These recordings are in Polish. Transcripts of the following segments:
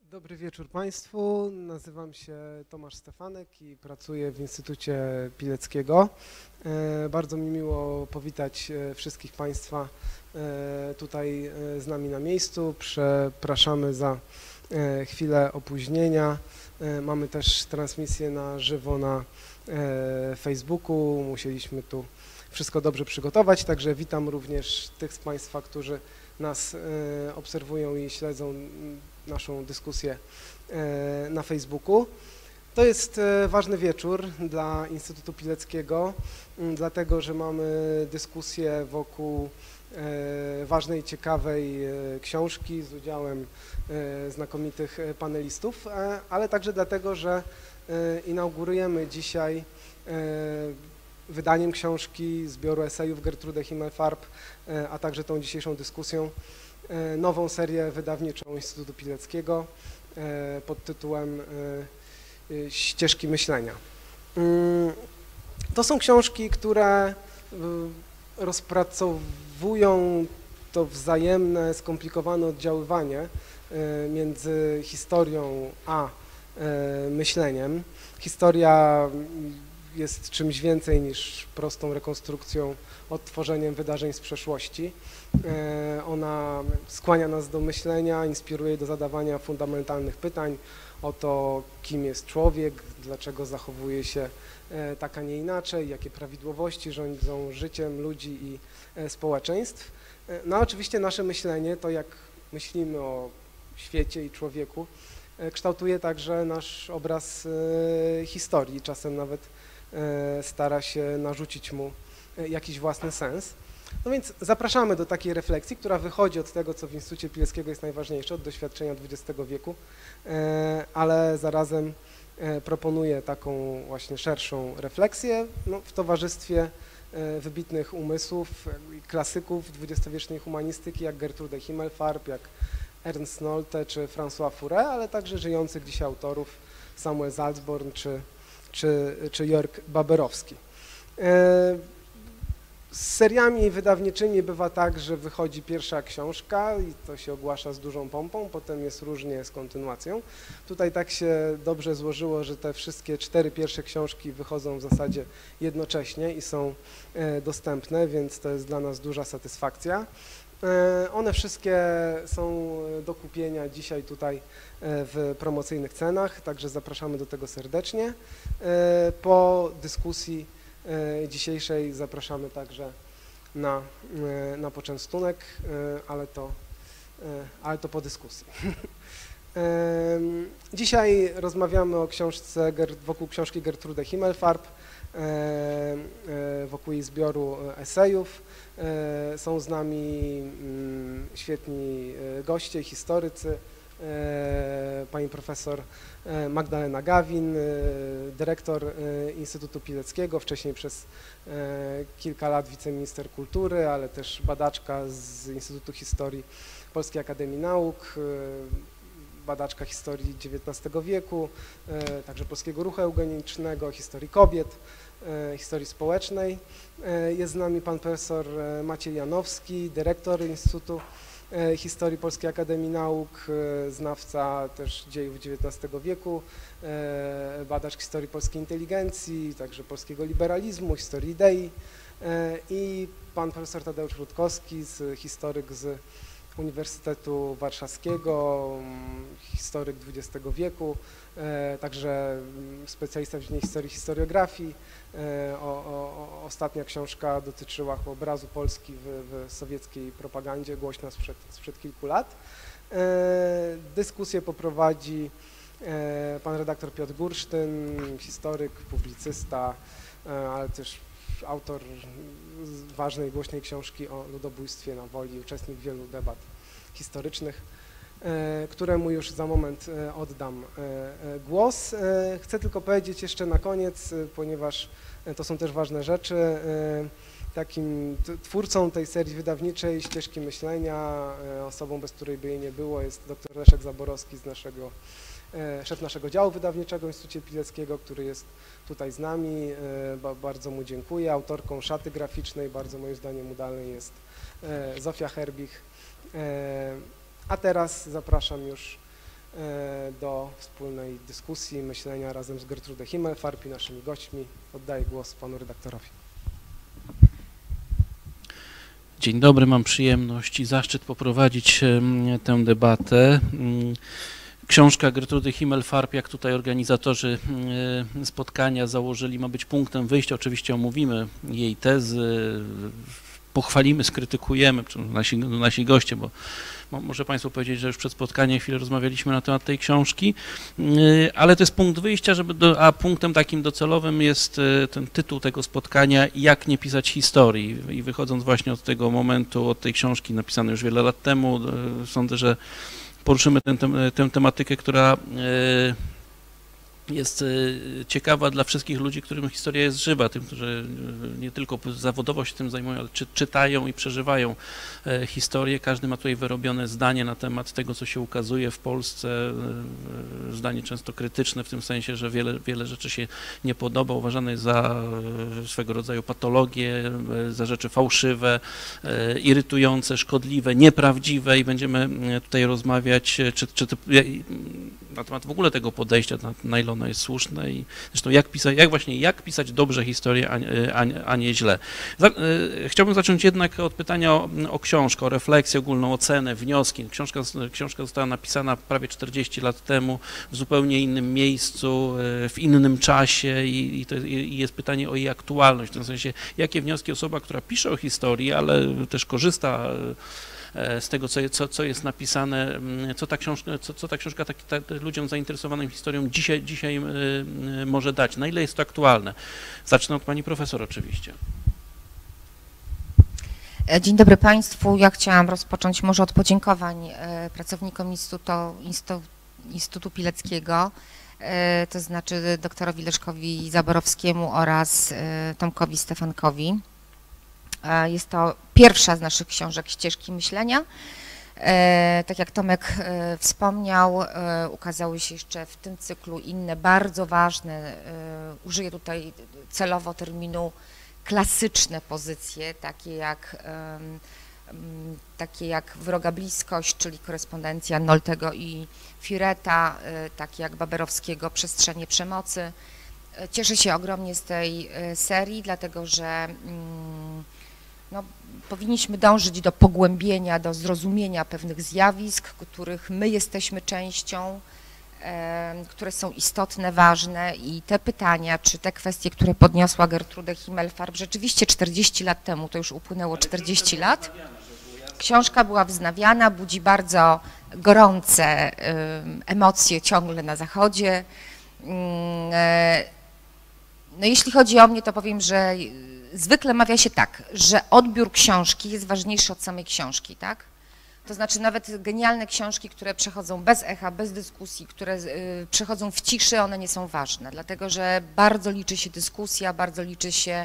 Dobry wieczór Państwu. Nazywam się Tomasz Stefanek i pracuję w Instytucie Pileckiego. Bardzo mi miło powitać wszystkich Państwa tutaj z nami na miejscu. Przepraszamy za chwilę opóźnienia. Mamy też transmisję na żywo na Facebooku. Musieliśmy tu wszystko dobrze przygotować, także witam również tych z Państwa, którzy nas obserwują i śledzą naszą dyskusję na Facebooku. To jest ważny wieczór dla Instytutu Pileckiego, dlatego że mamy dyskusję wokół ważnej, ciekawej książki z udziałem znakomitych panelistów, ale także dlatego, że inaugurujemy dzisiaj wydaniem książki, zbioru esejów Gertrude Himmelfarb, a także tą dzisiejszą dyskusją, nową serię wydawniczą Instytutu Pileckiego pod tytułem Ścieżki myślenia. To są książki, które rozpracowują to wzajemne, skomplikowane oddziaływanie między historią a myśleniem. Historia jest czymś więcej niż prostą rekonstrukcją, odtworzeniem wydarzeń z przeszłości. Ona skłania nas do myślenia, inspiruje do zadawania fundamentalnych pytań o to, kim jest człowiek, dlaczego zachowuje się tak, a nie inaczej, jakie prawidłowości rządzą życiem ludzi i społeczeństw. No a oczywiście nasze myślenie, to jak myślimy o świecie i człowieku, kształtuje także nasz obraz historii, czasem nawet stara się narzucić mu jakiś własny sens. No więc zapraszamy do takiej refleksji, która wychodzi od tego, co w Instytucie Pileckiego jest najważniejsze, od doświadczenia XX wieku, ale zarazem proponuje taką właśnie szerszą refleksję w towarzystwie wybitnych umysłów, klasyków XX-wiecznej humanistyki, jak Gertrude Himmelfarb, jak Ernst Nolte czy François Furet, ale także żyjących dzisiaj autorów Samuel Salzborn czy Jörg Baberowski. Z seriami wydawniczymi bywa tak, że wychodzi pierwsza książka i to się ogłasza z dużą pompą, potem jest różnie z kontynuacją. Tutaj tak się dobrze złożyło, że te wszystkie 4 pierwsze książki wychodzą w zasadzie jednocześnie i są dostępne, więc to jest dla nas duża satysfakcja. One wszystkie są do kupienia dzisiaj tutaj w promocyjnych cenach, także zapraszamy do tego serdecznie. Po dyskusji dzisiejszej zapraszamy także na poczęstunek, ale to po dyskusji. Dzisiaj rozmawiamy o książce, wokół książki Gertrude Himmelfarb, wokół jej zbioru esejów. Są z nami świetni goście, historycy, pani profesor Magdalena Gawin, dyrektor Instytutu Pileckiego, wcześniej przez kilka lat wiceminister kultury, ale też badaczka z Instytutu Historii Polskiej Akademii Nauk, badaczka historii XIX wieku, także polskiego ruchu eugenicznego, historii kobiet, historii społecznej. Jest z nami pan profesor Maciej Janowski, dyrektor Instytutu Historii Polskiej Akademii Nauk, znawca też dziejów XIX wieku, badacz historii polskiej inteligencji, także polskiego liberalizmu, historii idei, i pan profesor Tadeusz Rutkowski, historyk z Uniwersytetu Warszawskiego, historyk XX wieku, także specjalista w dziedzinie historii, historiografii. Ostatnia książka dotyczyła obrazu Polski w sowieckiej propagandzie, głośna sprzed kilku lat. Dyskusję poprowadzi pan redaktor Piotr Gursztyn, historyk, publicysta, ale też autor ważnej, głośnej książki o ludobójstwie na Woli, uczestnik wielu debat historycznych, któremu już za moment oddam głos. Chcę tylko powiedzieć jeszcze na koniec, ponieważ to są też ważne rzeczy, takim twórcą tej serii wydawniczej Ścieżki myślenia, osobą, bez której by jej nie było, jest dr Leszek Zaborowski, szef naszego działu wydawniczego w Instytucie Pileckiego, który jest tutaj z nami. Bardzo mu dziękuję. Autorką szaty graficznej, bardzo moim zdaniem udalnej, jest Zofia Herbich. A teraz zapraszam już do wspólnej dyskusji, myślenia razem z Gertrudą Himmelfarb i naszymi gośćmi. Oddaję głos panu redaktorowi. Dzień dobry, mam przyjemność i zaszczyt poprowadzić tę debatę. Książka Gertrudy Himmelfarb, jak tutaj organizatorzy spotkania założyli, ma być punktem wyjścia. Oczywiście omówimy jej tezy, pochwalimy, skrytykujemy, nasi goście, bo może Państwu powiedzieć, że już przed spotkaniem chwilę rozmawialiśmy na temat tej książki, ale to jest punkt wyjścia, a punktem takim docelowym jest ten tytuł tego spotkania, jak nie pisać historii. I wychodząc właśnie od tego momentu, od tej książki napisanej już wiele lat temu, sądzę, że poruszymy tę tematykę, która jest ciekawa dla wszystkich ludzi, którym historia jest żywa, tym, którzy nie tylko zawodowo się tym zajmują, ale czytają i przeżywają historię. Każdy ma tutaj wyrobione zdanie na temat tego, co się ukazuje w Polsce, zdanie często krytyczne w tym sensie, że wiele rzeczy się nie podoba, uważane jest za swego rodzaju patologie, za rzeczy fałszywe, irytujące, szkodliwe, nieprawdziwe i będziemy tutaj rozmawiać, na temat w ogóle tego podejścia, na ile ono jest słuszne i zresztą jak pisać dobrze historię, a nie źle. Chciałbym zacząć jednak od pytania o książkę, o refleksję, ogólną ocenę, wnioski. Książka została napisana prawie 40 lat temu w zupełnie innym miejscu, w innym czasie i jest pytanie o jej aktualność, w tym sensie, jakie wnioski osoba, która pisze o historii, ale też korzysta z tego, co jest napisane, co ta książka ludziom zainteresowanym historią dzisiaj może dać, na ile jest to aktualne. Zacznę od pani profesor oczywiście. Dzień dobry Państwu. Ja chciałam rozpocząć może od podziękowań pracownikom Instytutu Pileckiego, to znaczy doktorowi Leszkowi Zaborowskiemu oraz Tomkowi Stefankowi. Jest to pierwsza z naszych książek Ścieżki myślenia. Tak jak Tomek wspomniał, ukazały się jeszcze w tym cyklu inne bardzo ważne, użyję tutaj celowo terminu klasyczne pozycje, takie jak Wroga bliskość, czyli korespondencja Noltego i Fireta, takie jak Baberowskiego Przestrzenie przemocy. Cieszę się ogromnie z tej serii, dlatego że powinniśmy dążyć do pogłębienia, do zrozumienia pewnych zjawisk, których my jesteśmy częścią, które są istotne, ważne i te pytania, czy te kwestie, które podniosła Gertrude Himmelfarb, rzeczywiście 40 lat temu, to już upłynęło 40 lat, książka była wznawiana, budzi bardzo gorące emocje ciągle na Zachodzie. No jeśli chodzi o mnie, to powiem, że zwykle mawia się tak, że odbiór książki jest ważniejszy od samej książki, tak? To znaczy nawet genialne książki, które przechodzą bez echa, bez dyskusji, które przechodzą w ciszy, one nie są ważne, dlatego że bardzo liczy się dyskusja, bardzo liczy się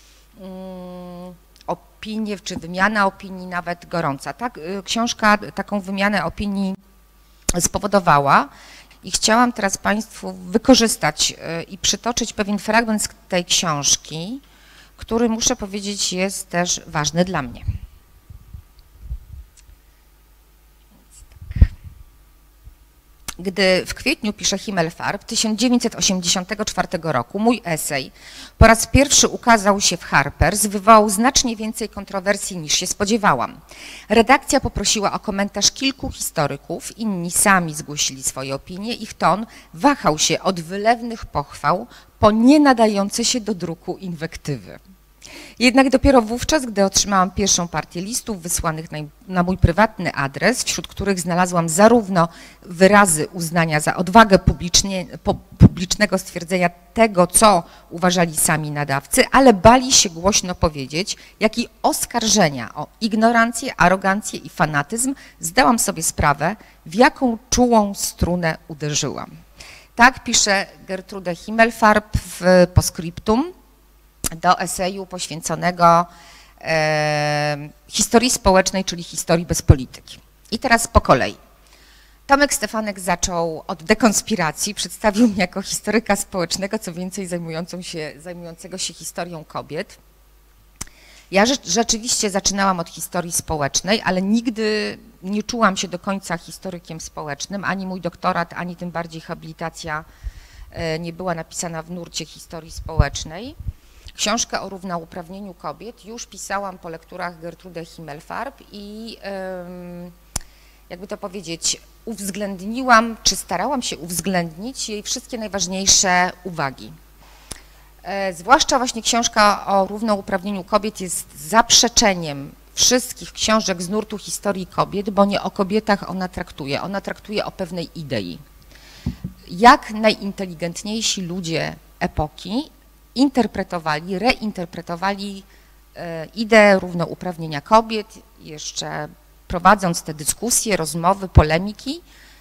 opinie, czy wymiana opinii nawet gorąca. Tak, książka taką wymianę opinii spowodowała i chciałam teraz Państwu wykorzystać i przytoczyć pewien fragment z tej książki, który, muszę powiedzieć, jest też ważny dla mnie. Gdy w kwietniu, pisze Himmelfarb, 1984 roku mój esej po raz pierwszy ukazał się w Harper's, wywołał znacznie więcej kontrowersji niż się spodziewałam. Redakcja poprosiła o komentarz kilku historyków, inni sami zgłosili swoje opinie, ich ton wahał się od wylewnych pochwał po nie nadające się do druku inwektywy. Jednak dopiero wówczas, gdy otrzymałam pierwszą partię listów wysłanych na mój prywatny adres, wśród których znalazłam zarówno wyrazy uznania za odwagę publicznego stwierdzenia tego, co uważali sami nadawcy, ale bali się głośno powiedzieć, jak i oskarżenia o ignorancję, arogancję i fanatyzm, zdałam sobie sprawę, w jaką czułą strunę uderzyłam. Tak pisze Gertrude Himmelfarb w postscriptum do eseju poświęconego historii społecznej, czyli historii bez polityki. I teraz po kolei. Tomek Stefanek zaczął od dekonspiracji, przedstawił mnie jako historyka społecznego, co więcej zajmującego się historią kobiet. Ja rzeczywiście zaczynałam od historii społecznej, ale nigdy nie czułam się do końca historykiem społecznym, ani mój doktorat, ani tym bardziej habilitacja nie była napisana w nurcie historii społecznej. Książkę o równouprawnieniu kobiet już pisałam po lekturach Gertrude Himmelfarb i jakby to powiedzieć, uwzględniłam, czy starałam się uwzględnić jej wszystkie najważniejsze uwagi. Zwłaszcza właśnie książka o równouprawnieniu kobiet jest zaprzeczeniem wszystkich książek z nurtu historii kobiet, bo nie o kobietach ona traktuje o pewnej idei. Jak najinteligentniejsi ludzie epoki interpretowali, reinterpretowali ideę równouprawnienia kobiet, jeszcze prowadząc te dyskusje, rozmowy, polemiki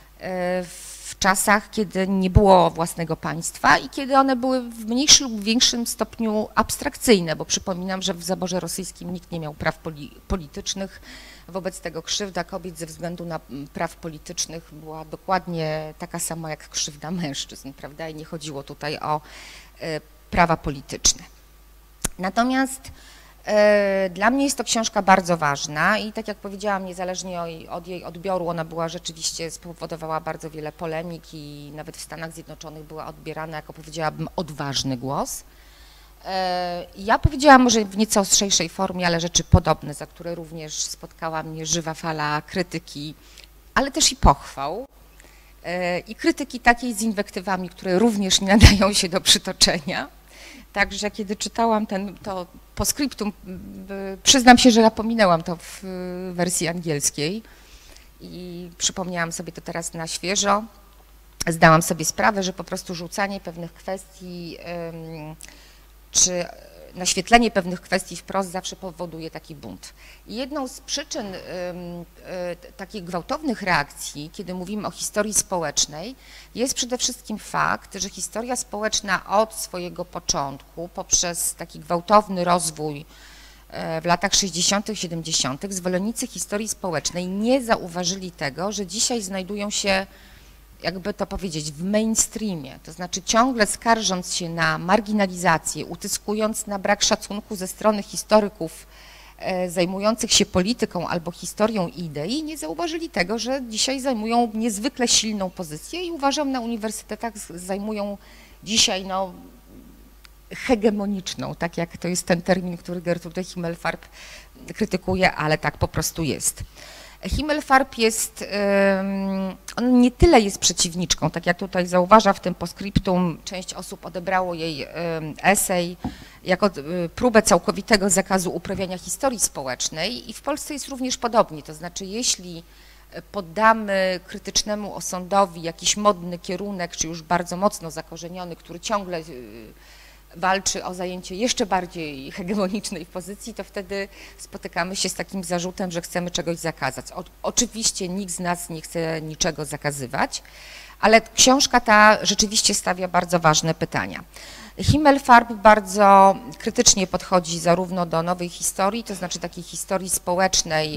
w czasach, kiedy nie było własnego państwa i kiedy one były w mniejszym lub większym stopniu abstrakcyjne, bo przypominam, że w zaborze rosyjskim nikt nie miał praw politycznych, wobec tego krzywda kobiet ze względu na praw politycznych była dokładnie taka sama jak krzywda mężczyzn, prawda? I nie chodziło tutaj o prawa polityczne. Natomiast dla mnie jest to książka bardzo ważna i tak jak powiedziałam, niezależnie od jej odbioru, ona była rzeczywiście, spowodowała bardzo wiele polemik i nawet w Stanach Zjednoczonych była odbierana jako, powiedziałabym, odważny głos. Ja powiedziałam może w nieco ostrzejszej formie, ale rzeczy podobne, za które również spotkała mnie żywa fala krytyki, ale też i pochwał. I krytyki takiej z inwektywami, które również nie nadają się do przytoczenia. Także kiedy czytałam to postscriptum, przyznam się, że ja pominęłam to w wersji angielskiej i przypomniałam sobie to teraz na świeżo. Zdałam sobie sprawę, że po prostu rzucanie pewnych kwestii czy naświetlenie pewnych kwestii wprost zawsze powoduje taki bunt. I jedną z przyczyn takich gwałtownych reakcji, kiedy mówimy o historii społecznej, jest przede wszystkim fakt, że historia społeczna od swojego początku, poprzez taki gwałtowny rozwój w latach 60., 70., zwolennicy historii społecznej nie zauważyli tego, że dzisiaj znajdują się, jakby to powiedzieć, w mainstreamie, to znaczy ciągle skarżąc się na marginalizację, utyskując na brak szacunku ze strony historyków zajmujących się polityką albo historią idei, nie zauważyli tego, że dzisiaj zajmują niezwykle silną pozycję i uważam, na uniwersytetach zajmują dzisiaj hegemoniczną, tak jak to jest ten termin, który Gertrude Himmelfarb krytykuje, ale tak po prostu jest. Himmelfarb jest, on nie tyle jest przeciwniczką, tak jak tutaj zauważa w tym postscriptum, część osób odebrało jej esej jako próbę całkowitego zakazu uprawiania historii społecznej i w Polsce jest również podobnie, to znaczy jeśli poddamy krytycznemu osądowi jakiś modny kierunek, czy już bardzo mocno zakorzeniony, który ciągle walczy o zajęcie jeszcze bardziej hegemonicznej pozycji, to wtedy spotykamy się z takim zarzutem, że chcemy czegoś zakazać. Oczywiście nikt z nas nie chce niczego zakazywać, ale książka ta rzeczywiście stawia bardzo ważne pytania. Himmelfarb bardzo krytycznie podchodzi zarówno do nowej historii, to znaczy takiej historii społecznej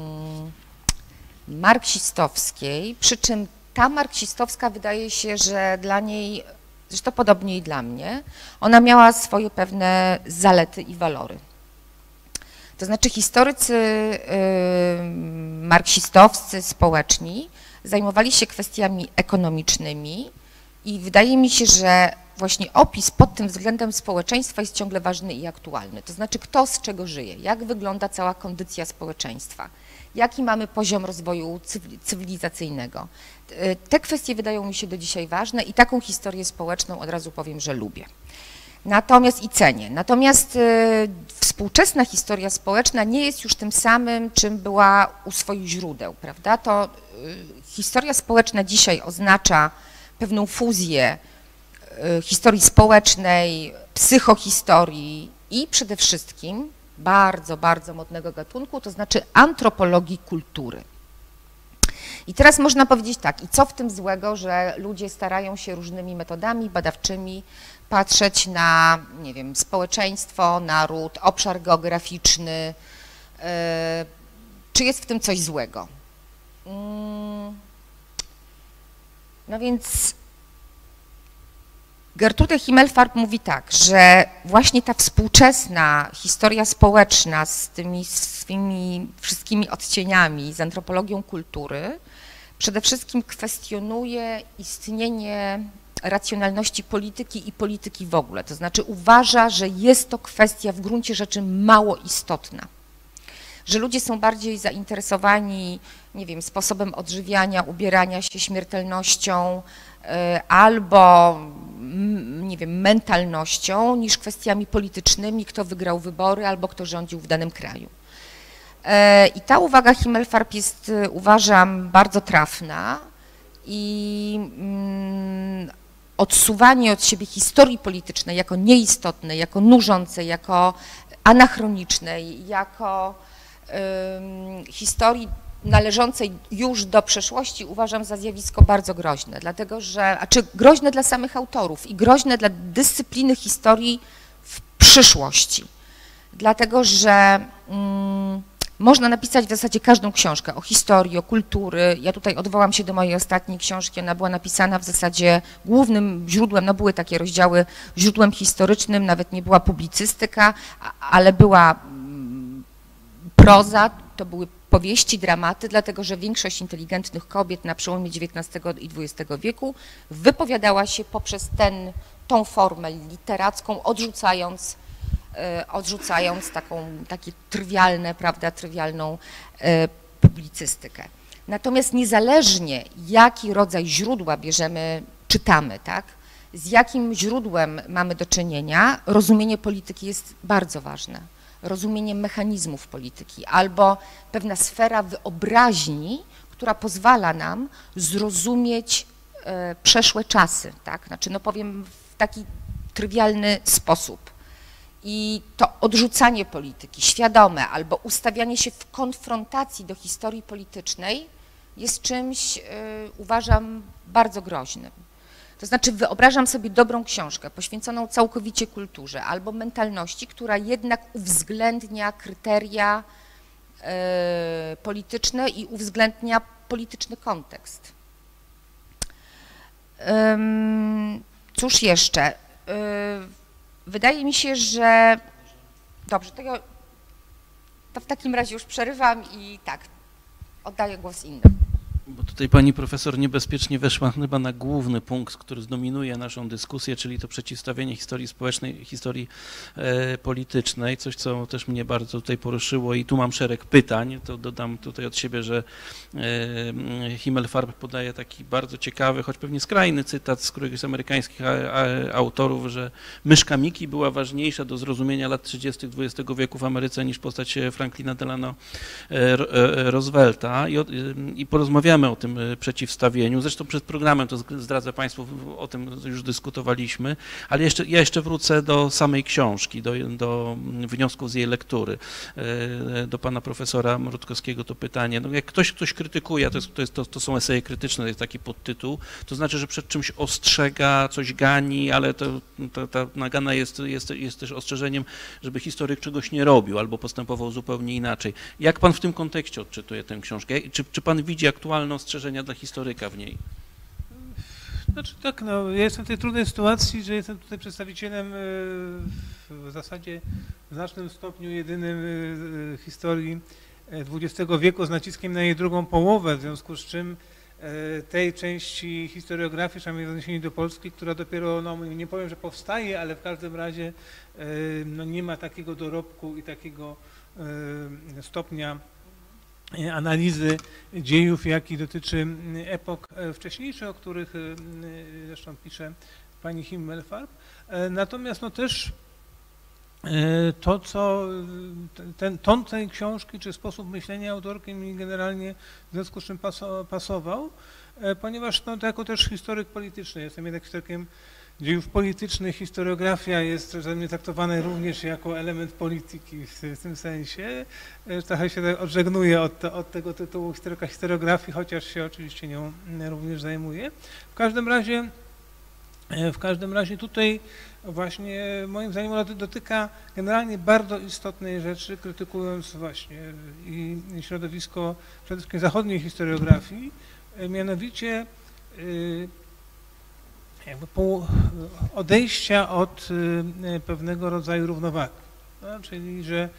marksistowskiej, przy czym ta marksistowska wydaje się, że dla niej, zresztą podobnie i dla mnie, ona miała swoje pewne zalety i walory. To znaczy historycy marksistowscy, społeczni zajmowali się kwestiami ekonomicznymi i wydaje mi się, że właśnie opis pod tym względem społeczeństwa jest ciągle ważny i aktualny. To znaczy kto z czego żyje, jak wygląda cała kondycja społeczeństwa, jaki mamy poziom rozwoju cywilizacyjnego. Te kwestie wydają mi się do dzisiaj ważne i taką historię społeczną od razu powiem, że lubię. Natomiast i cenię. Natomiast współczesna historia społeczna nie jest już tym samym, czym była u swoich źródeł, prawda? To historia społeczna dzisiaj oznacza pewną fuzję historii społecznej, psychohistorii i przede wszystkim bardzo, bardzo modnego gatunku, to znaczy antropologii kultury. I teraz można powiedzieć tak, i co w tym złego, że ludzie starają się różnymi metodami badawczymi patrzeć na, nie wiem, społeczeństwo, naród, obszar geograficzny, czy jest w tym coś złego? No więc Gertrude Himmelfarb mówi tak, że właśnie ta współczesna historia społeczna z tymi swymi wszystkimi odcieniami, z antropologią kultury, przede wszystkim kwestionuje istnienie racjonalności polityki i polityki w ogóle. To znaczy uważa, że jest to kwestia w gruncie rzeczy mało istotna. Że ludzie są bardziej zainteresowani, nie wiem, sposobem odżywiania, ubierania się, śmiertelnością albo, nie wiem, mentalnością niż kwestiami politycznymi, kto wygrał wybory albo kto rządził w danym kraju. I ta uwaga Himmelfarb jest, uważam, bardzo trafna i odsuwanie od siebie historii politycznej jako nieistotnej, jako nużącej, jako anachronicznej, jako historii należącej już do przeszłości uważam za zjawisko bardzo groźne, dlatego że, groźne dla samych autorów i groźne dla dyscypliny historii w przyszłości, dlatego że można napisać w zasadzie każdą książkę o historii, o kultury. Ja tutaj odwołam się do mojej ostatniej książki, ona była napisana w zasadzie głównym źródłem, no były takie rozdziały, źródłem historycznym, nawet nie była publicystyka, ale była proza, to były powieści, dramaty, dlatego że większość inteligentnych kobiet na przełomie XIX i XX wieku wypowiadała się poprzez tą formę literacką, odrzucając takie trywialne, prawda, trywialną publicystykę. Natomiast niezależnie jaki rodzaj źródła bierzemy, czytamy, tak, z jakim źródłem mamy do czynienia, rozumienie polityki jest bardzo ważne. Rozumienie mechanizmów polityki albo pewna sfera wyobraźni, która pozwala nam zrozumieć przeszłe czasy, tak? Znaczy, no powiem w taki trywialny sposób. I to odrzucanie polityki, świadome albo ustawianie się w konfrontacji do historii politycznej jest czymś, uważam, bardzo groźnym. To znaczy wyobrażam sobie dobrą książkę poświęconą całkowicie kulturze albo mentalności, która jednak uwzględnia kryteria polityczne i uwzględnia polityczny kontekst. Cóż jeszcze? Wydaje mi się, że... Dobrze, to w takim razie już przerywam i tak, oddaję głos innym. Bo tutaj pani profesor niebezpiecznie weszła chyba na główny punkt, który zdominuje naszą dyskusję, czyli to przeciwstawienie historii społecznej, historii politycznej, coś co też mnie bardzo tutaj poruszyło i tu mam szereg pytań, to dodam tutaj od siebie, że Himmelfarb podaje taki bardzo ciekawy, choć pewnie skrajny cytat z któregoś z amerykańskich autorów, że myszka Miki była ważniejsza do zrozumienia lat 30. XX wieku w Ameryce niż postać Franklina Delano Roosevelta i porozmawiamy o tym przeciwstawieniu. Zresztą przed programem, to zdradzę Państwu, o tym już dyskutowaliśmy, ale ja jeszcze wrócę do samej książki, do wniosków z jej lektury. Do pana profesora Rutkowskiego to pytanie. No jak ktoś krytykuje, to są eseje krytyczne, to jest taki podtytuł, to znaczy, że przed czymś ostrzega, coś gani, ale ta nagana jest też ostrzeżeniem, żeby historyk czegoś nie robił albo postępował zupełnie inaczej. Jak pan w tym kontekście odczytuje tę książkę? Czy pan widzi aktualne ostrzeżenia dla historyka w niej? Znaczy tak, no, ja jestem w tej trudnej sytuacji, że jestem tutaj przedstawicielem w zasadzie w znacznym stopniu jedynym historii XX wieku z naciskiem na jej drugą połowę, w związku z czym tej części historiografii, przynajmniej w odniesieniu do Polski, która dopiero, no nie powiem, że powstaje, ale w każdym razie no, nie ma takiego dorobku i takiego stopnia analizy dziejów, jaki dotyczy epok wcześniejszych, o których zresztą pisze pani Himmelfarb. Natomiast no też to, co ton tej książki, czy sposób myślenia autorki mi generalnie w związku z czym pasował, ponieważ no, to jako też historyk polityczny, jestem jednak historykiem dziejów politycznych, historiografia jest dla mnie traktowana również jako element polityki w tym sensie. Trochę się odżegnuję od tego tytułu historyka historiografii, chociaż się oczywiście nią również zajmuję. W każdym razie tutaj właśnie moim zdaniem dotyka generalnie bardzo istotnej rzeczy, krytykując właśnie i środowisko przede wszystkim zachodniej historiografii, mianowicie jakby odejścia od pewnego rodzaju równowagi. No, czyli, że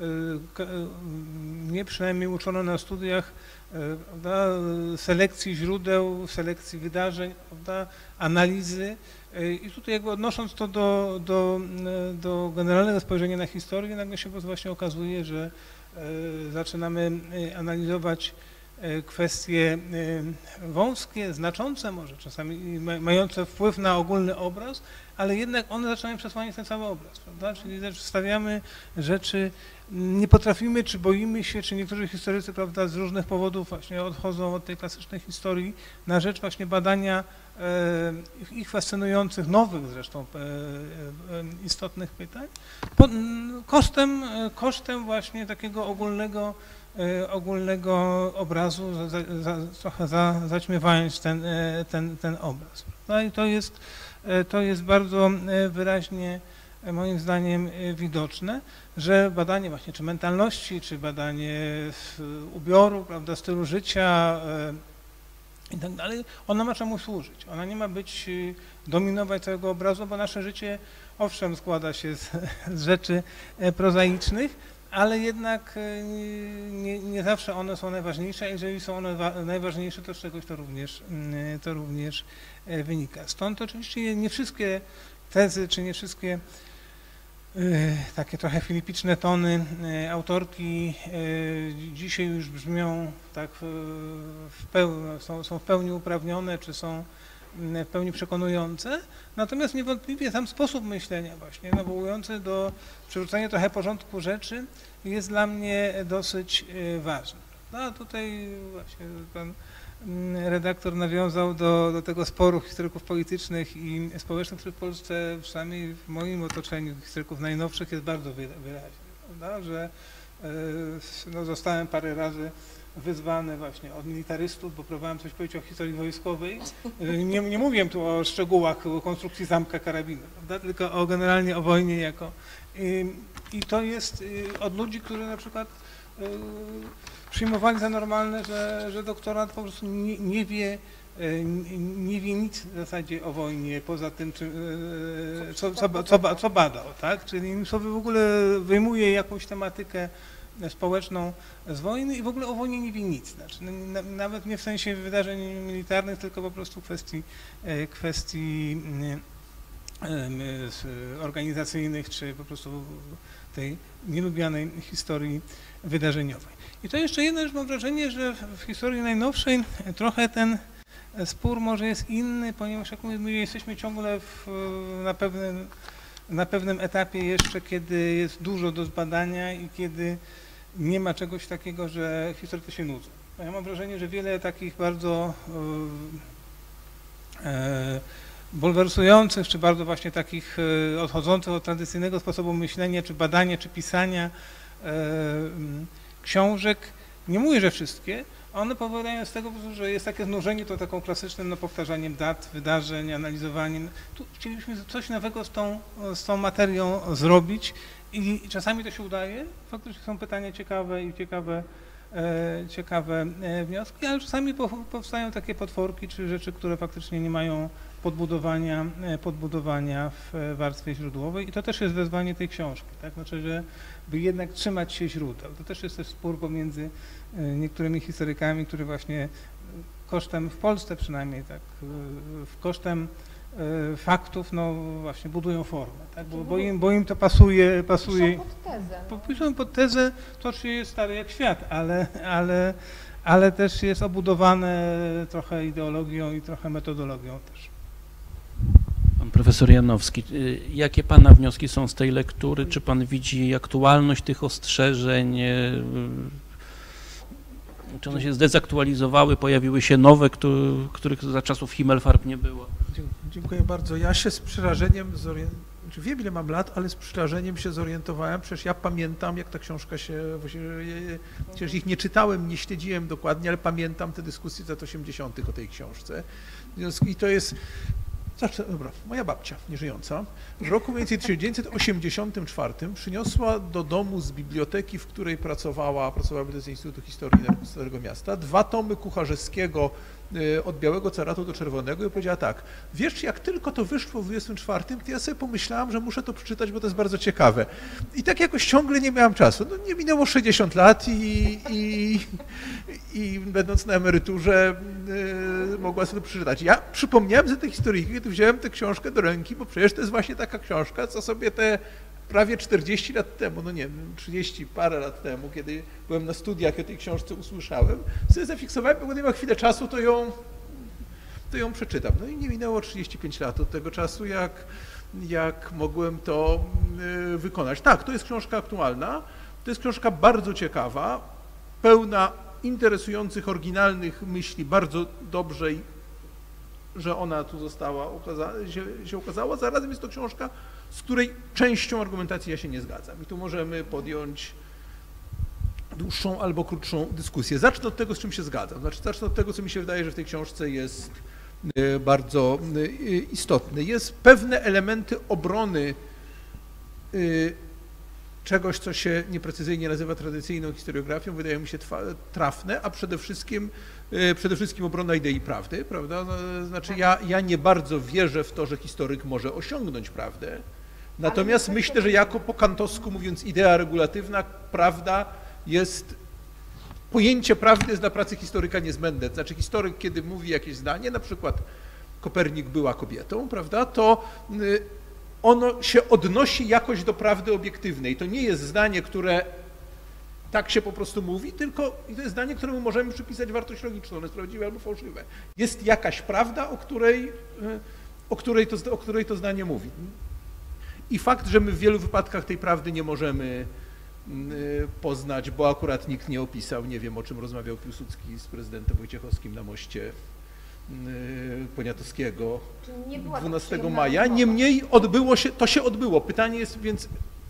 mnie przynajmniej uczono na studiach selekcji źródeł, selekcji wydarzeń, analizy. I tutaj jakby odnosząc to do generalnego spojrzenia na historię, nagle się właśnie okazuje, że zaczynamy analizować kwestie wąskie, znaczące może czasami, mające wpływ na ogólny obraz, ale jednak one zaczynają przesłaniać ten cały obraz, prawda? Czyli przedstawiamy rzeczy, nie potrafimy, czy boimy się, czy niektórzy historycy, prawda, z różnych powodów właśnie odchodzą od tej klasycznej historii na rzecz właśnie badania ich fascynujących, nowych zresztą istotnych pytań, kosztem właśnie takiego ogólnego obrazu, trochę zaćmiewając ten obraz. No i to jest bardzo wyraźnie moim zdaniem widoczne, że badanie właśnie czy mentalności, czy badanie ubioru, prawda, stylu życia i tak dalej, ona ma czemu służyć. Ona nie ma dominować całego obrazu, bo nasze życie owszem składa się z rzeczy prozaicznych, ale jednak nie zawsze one są najważniejsze, a jeżeli są one najważniejsze, to z czegoś to również wynika. Stąd oczywiście nie wszystkie tezy, czy nie wszystkie takie trochę filipiczne tony autorki dzisiaj już brzmią tak są w pełni uprawnione, czy są w pełni przekonujące, natomiast niewątpliwie sam sposób myślenia właśnie nawołujący do przywrócenia trochę porządku rzeczy jest dla mnie dosyć ważny. No a tutaj właśnie pan redaktor nawiązał do tego sporu historyków politycznych i społecznych, który w Polsce, przynajmniej w moim otoczeniu historyków najnowszych, jest bardzo wyraźny, prawda? Że no, zostałem parę razy wyzwany właśnie od militarystów, bo próbowałem coś powiedzieć o historii wojskowej. Nie mówiłem tu o szczegółach konstrukcji zamka karabinu, prawda? Tylko generalnie o wojnie jako. I to jest od ludzi, którzy na przykład przyjmowali za normalne, że doktorant po prostu nie wie nic w zasadzie o wojnie, poza tym, co badał, tak? Czyli sobie w ogóle wyjmuje jakąś tematykę społeczną z wojny i w ogóle o wojnie nie wie nic. Znaczy, nawet nie w sensie wydarzeń militarnych, tylko po prostu kwestii organizacyjnych, czy po prostu tej nielubianej historii wydarzeniowej. I to jeszcze jedna rzecz, mam wrażenie, że w historii najnowszej trochę ten spór może jest inny, ponieważ jak mówię, my jesteśmy ciągle na pewnym etapie jeszcze, kiedy jest dużo do zbadania i kiedy nie ma czegoś takiego, że historycy się nudzą. Ja mam wrażenie, że wiele takich bardzo bulwersujących, czy bardzo właśnie takich odchodzących od tradycyjnego sposobu myślenia, czy badania, czy pisania książek, nie mówię, że wszystkie, one powodują z tego, że jest takie znużenie to taką klasycznym powtarzaniem dat, wydarzeń, analizowaniem. Tu chcielibyśmy coś nowego z tą materią zrobić i czasami to się udaje. Faktycznie są pytania ciekawe i ciekawe wnioski, ale czasami powstają takie potworki czy rzeczy, które faktycznie nie mają podbudowania w warstwie źródłowej i to też jest wezwanie tej książki, tak? Znaczy, że by jednak trzymać się źródeł. To też jest spór pomiędzy niektórymi historykami, którzy właśnie kosztem, w Polsce przynajmniej, tak, kosztem faktów, no właśnie budują formę, tak? Bo im to pasuje. Piszą pod tezę, to czy jest stary jak świat, ale też jest obudowane trochę ideologią i trochę metodologią też. Pan profesor Janowski, jakie pana wnioski są z tej lektury? Czy pan widzi aktualność tych ostrzeżeń? Czy one się zdezaktualizowały, pojawiły się nowe, których za czasów Himmelfarb nie było? Dziękuję bardzo. Ja się z przerażeniem wiem, ile mam lat, ale z przerażeniem się zorientowałem. Przecież ja pamiętam, jak ta książka przecież ich nie czytałem, nie śledziłem dokładnie, ale pamiętam te dyskusje z lat 80. o tej książce. I to jest Dobra, moja babcia, nieżyjąca, w roku mniej więcej 1984 przyniosła do domu z biblioteki, w której pracowała z Instytutu Historii Starego Miasta, 2 tomy Kucharzewskiego od Białego Caratu do Czerwonego i powiedziała tak, wiesz, jak tylko to wyszło w 24, to ja sobie pomyślałam, że muszę to przeczytać, bo to jest bardzo ciekawe. I tak jakoś ciągle nie miałam czasu. No, nie minęło 60 lat i będąc na emeryturze mogła sobie to przeczytać. Ja przypomniałem sobie tę historyjkę, kiedy wziąłem tę książkę do ręki, bo przecież to jest właśnie taka książka, co sobie te prawie 40 lat temu, no nie wiem, 30 parę lat temu, kiedy byłem na studiach i o tej książce usłyszałem, sobie zafiksowałem, bo gdy miał chwilę czasu, to ją przeczytam. No i nie minęło 35 lat od tego czasu, jak mogłem to wykonać. Tak, to jest książka aktualna, to jest książka bardzo ciekawa, pełna interesujących, oryginalnych myśli, bardzo dobrze, że ona tu się ukazała. Zarazem jest to książka, z której częścią argumentacji ja się nie zgadzam. I tu możemy podjąć dłuższą albo krótszą dyskusję. Zacznę od tego, z czym się zgadzam. Zacznę od tego, co mi się wydaje, że w tej książce jest bardzo istotne. Jest pewne elementy obrony czegoś, co się nieprecyzyjnie nazywa tradycyjną historiografią, wydają mi się trafne, a przede wszystkim obrona idei prawdy, prawda? Znaczy ja nie bardzo wierzę w to, że historyk może osiągnąć prawdę, natomiast myślę, że jako po kantowsku mówiąc idea regulatywna, prawda jest, pojęcie prawdy jest dla pracy historyka niezbędne. Znaczy historyk, kiedy mówi jakieś zdanie, na przykład Kopernik była kobietą, prawda, to ono się odnosi jakoś do prawdy obiektywnej. To nie jest zdanie, które tak się po prostu mówi, tylko to jest zdanie, któremu możemy przypisać wartość logiczną, ono jest prawdziwe albo fałszywe. Jest jakaś prawda, o której to zdanie mówi. I fakt, że my w wielu wypadkach tej prawdy nie możemy poznać, bo akurat nikt nie opisał, nie wiem, o czym rozmawiał Piłsudski z prezydentem Wojciechowskim na moście Poniatowskiego 12 maja. Niemniej to się odbyło. Pytanie jest więc...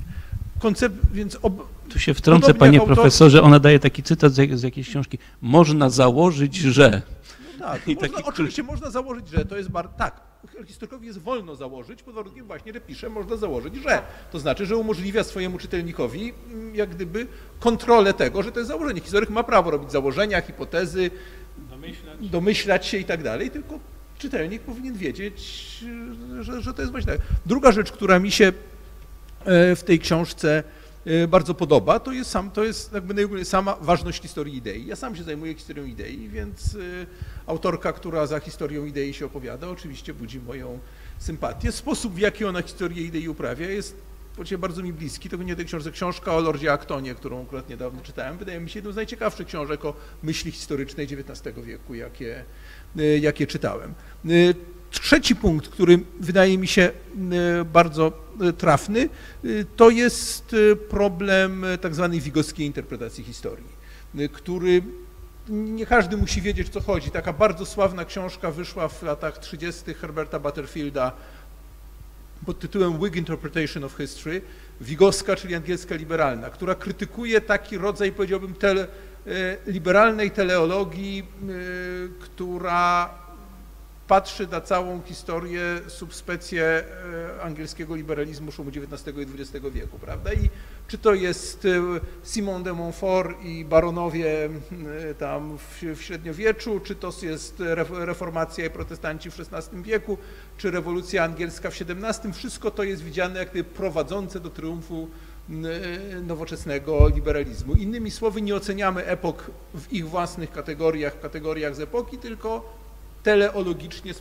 Tu się wtrącę, panie profesorze, ona daje taki cytat z jakiejś książki. Można założyć, że... No tak, oczywiście można założyć, że to jest tak. Historykowi jest wolno założyć, pod warunkiem właśnie, że pisze, można założyć, że. To znaczy, że umożliwia swojemu czytelnikowi jak gdyby kontrolę tego, że to jest założenie. Historyk ma prawo robić założenia, hipotezy, domyślać się i tak dalej, tylko czytelnik powinien wiedzieć, że to jest właśnie tak. Druga rzecz, która mi się w tej książce bardzo podoba, to jest jakby sama ważność historii idei. Ja sam się zajmuję historią idei, więc autorka, która za historią idei się opowiada, oczywiście budzi moją sympatię. Sposób, w jaki ona historię idei uprawia, jest bardzo mi bliski. To nie tej książka o Lordzie Actonie, którą akurat niedawno czytałem, wydaje mi się jedną z najciekawszych książek o myśli historycznej XIX wieku, jakie czytałem. Trzeci punkt, który wydaje mi się bardzo trafny, to jest problem tak zwanej wigowskiej interpretacji historii, który nie każdy musi wiedzieć, o co chodzi. Taka bardzo sławna książka wyszła w latach 30. Herberta Butterfielda pod tytułem Whig Interpretation of History, wigowska, czyli angielska liberalna, która krytykuje taki rodzaj, powiedziałbym, liberalnej teleologii, która patrzy na całą historię subspecję angielskiego liberalizmu szumu XIX i XX wieku, prawda? I czy to jest Simon de Montfort i baronowie tam w średniowieczu, czy to jest reformacja i protestanci w XVI wieku, czy rewolucja angielska w XVII, wszystko to jest widziane jak gdyby prowadzące do triumfu nowoczesnego liberalizmu. Innymi słowy, nie oceniamy epok w ich własnych kategoriach z epoki, tylko teleologicznie z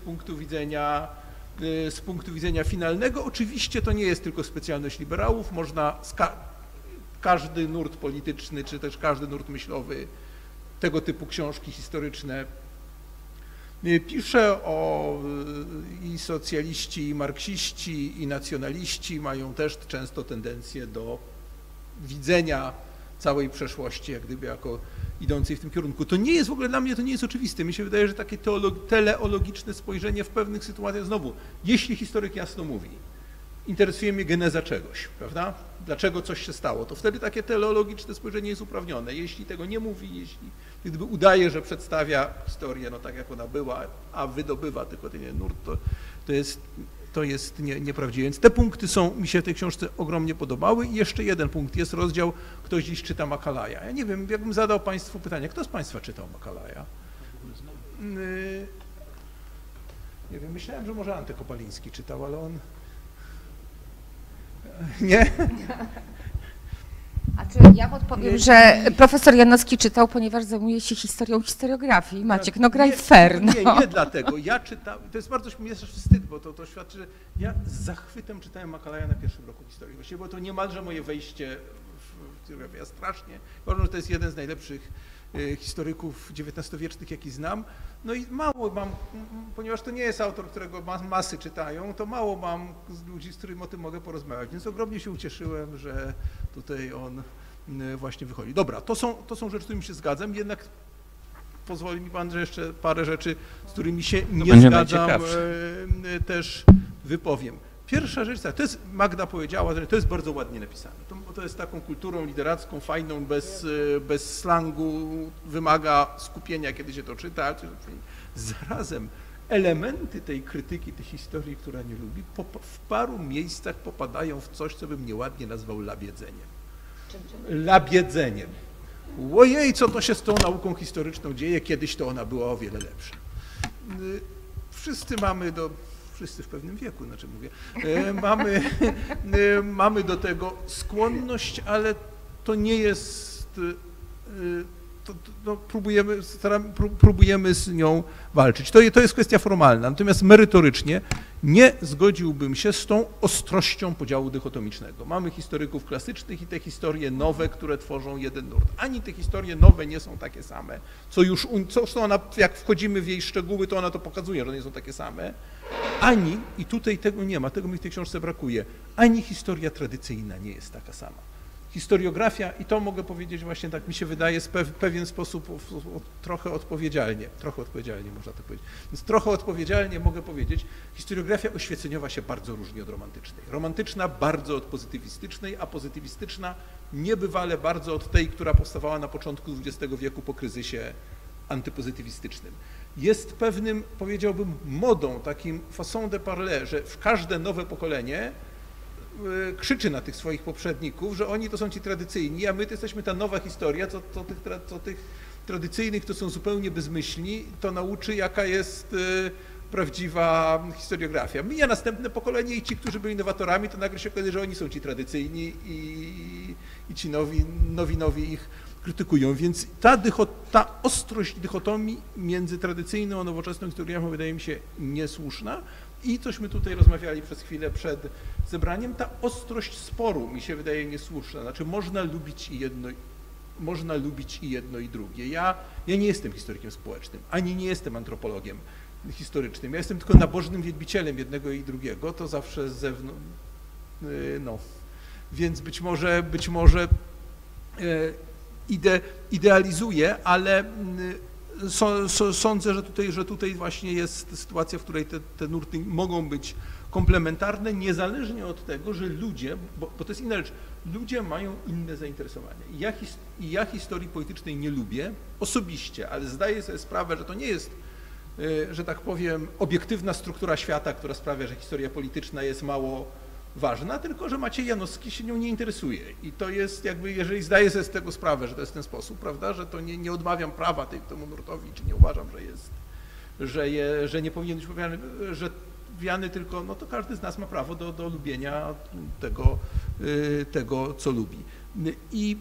punktu widzenia finalnego. Oczywiście to nie jest tylko specjalność liberałów, można każdy nurt polityczny, czy też każdy nurt myślowy tego typu książki historyczne pisze i socjaliści, i marksiści, i nacjonaliści mają też często tendencję do widzenia całej przeszłości, jak gdyby jako idącej w tym kierunku. To nie jest w ogóle dla mnie, to nie jest oczywiste. Mi się wydaje, że takie teleologiczne spojrzenie w pewnych sytuacjach, znowu, jeśli historyk jasno mówi, interesuje mnie geneza czegoś, prawda? Dlaczego coś się stało, to wtedy takie teleologiczne spojrzenie jest uprawnione. Jeśli tego nie mówi, jeśli gdyby udaje, że przedstawia historię no tak, jak ona była, a wydobywa tylko ten nurt, to jest nieprawdziwe. Więc te punkty mi się w tej książce ogromnie podobały. I jeszcze jeden punkt, jest rozdział Ktoś dziś czyta Macalaja. Ja nie wiem, jakbym zadał Państwu pytanie, kto z Państwa czytał Macalaja? Nie wiem, myślałem, że może Antek Kopaliński czytał, ale on... Nie? A czy ja odpowiem, że profesor Janowski czytał, ponieważ zajmuje się historią historiografii. Maciek, no graj fair. No. Nie dlatego. Ja czytałem, to jest bardzo, mi jest aż wstyd, bo to świadczy, że ja z zachwytem czytałem Macalaja na pierwszym roku historii. Właściwie było to niemalże moje wejście w historiografię. Ja strasznie uważam, że to jest jeden z najlepszych historyków XIX-wiecznych, jaki znam. No i mało mam, ponieważ to nie jest autor, którego masy czytają, to mało mam ludzi, z którymi o tym mogę porozmawiać. Więc ogromnie się ucieszyłem, że tutaj on właśnie wychodzi. Dobra, to są rzeczy, z którymi się zgadzam, jednak pozwoli mi Pan, że jeszcze parę rzeczy, z którymi się nie zgadzam, też wypowiem. Pierwsza rzecz, to jest, Magda powiedziała, że to jest bardzo ładnie napisane. To jest taką kulturą literacką, fajną, bez slangu, wymaga skupienia, kiedy się to czyta. Zarazem elementy tej krytyki, tej historii, która nie lubi, w paru miejscach popadają w coś, co bym nieładnie nazwał labiedzeniem. Labiedzeniem. Ojej, co to się z tą nauką historyczną dzieje, kiedyś to ona była o wiele lepsza. Wszyscy w pewnym wieku, znaczy mówię, mamy do tego skłonność, ale to nie jest, próbujemy z nią walczyć. To jest kwestia formalna, natomiast merytorycznie nie zgodziłbym się z tą ostrością podziału dychotomicznego. Mamy historyków klasycznych i te historie nowe, które tworzą jeden nurt. Ani te historie nowe nie są takie same, jak wchodzimy w jej szczegóły, to ona to pokazuje, że nie są takie same, ani, i tutaj tego nie ma, tego mi w tej książce brakuje, ani historia tradycyjna nie jest taka sama. Historiografia, i to mogę powiedzieć właśnie tak mi się wydaje, w pewien sposób trochę odpowiedzialnie można tak powiedzieć. Więc trochę odpowiedzialnie mogę powiedzieć, historiografia oświeceniowa się bardzo różni od romantycznej. Romantyczna bardzo od pozytywistycznej, a pozytywistyczna niebywale bardzo od tej, która powstawała na początku XX wieku po kryzysie antypozytywistycznym. Jest pewnym, powiedziałbym, modą, takim façon de parler, że w każde nowe pokolenie krzyczy na tych swoich poprzedników, że oni to są ci tradycyjni, a my to jesteśmy ta nowa historia, co tych tradycyjnych to są zupełnie bezmyślni, to nauczy, jaka jest prawdziwa historiografia. Mija następne pokolenie i ci, którzy byli nowatorami, to nagle się okazuje, że oni są ci tradycyjni i ci nowi ich krytykują. Więc ta ostrość dychotomii między tradycyjną a nowoczesną historiografią wydaje mi się niesłuszna. I cośmy tutaj rozmawiali przez chwilę przed zebraniem, ta ostrość sporu mi się wydaje niesłuszna. Znaczy można lubić i jedno i drugie. Ja nie jestem historykiem społecznym, ani nie jestem antropologiem historycznym. Ja jestem tylko nabożnym wielbicielem jednego i drugiego, to zawsze z zewnątrz. Więc być może idealizuję, ale sądzę, że tutaj właśnie jest sytuacja, w której te nurty mogą być komplementarne, niezależnie od tego, że ludzie, bo to jest inna rzecz, ludzie mają inne zainteresowania. I ja historii politycznej nie lubię osobiście, ale zdaję sobie sprawę, że to nie jest, że tak powiem, obiektywna struktura świata, która sprawia, że historia polityczna jest mało ważna, tylko że Maciej Janowski się nią nie interesuje. I to jest jakby, jeżeli zdaję sobie z tego sprawę, że to jest w ten sposób, prawda, że to nie odmawiam prawa temu nurtowi, czy nie uważam, że nie powinien być wiany, tylko no to każdy z nas ma prawo do lubienia tego, co lubi. I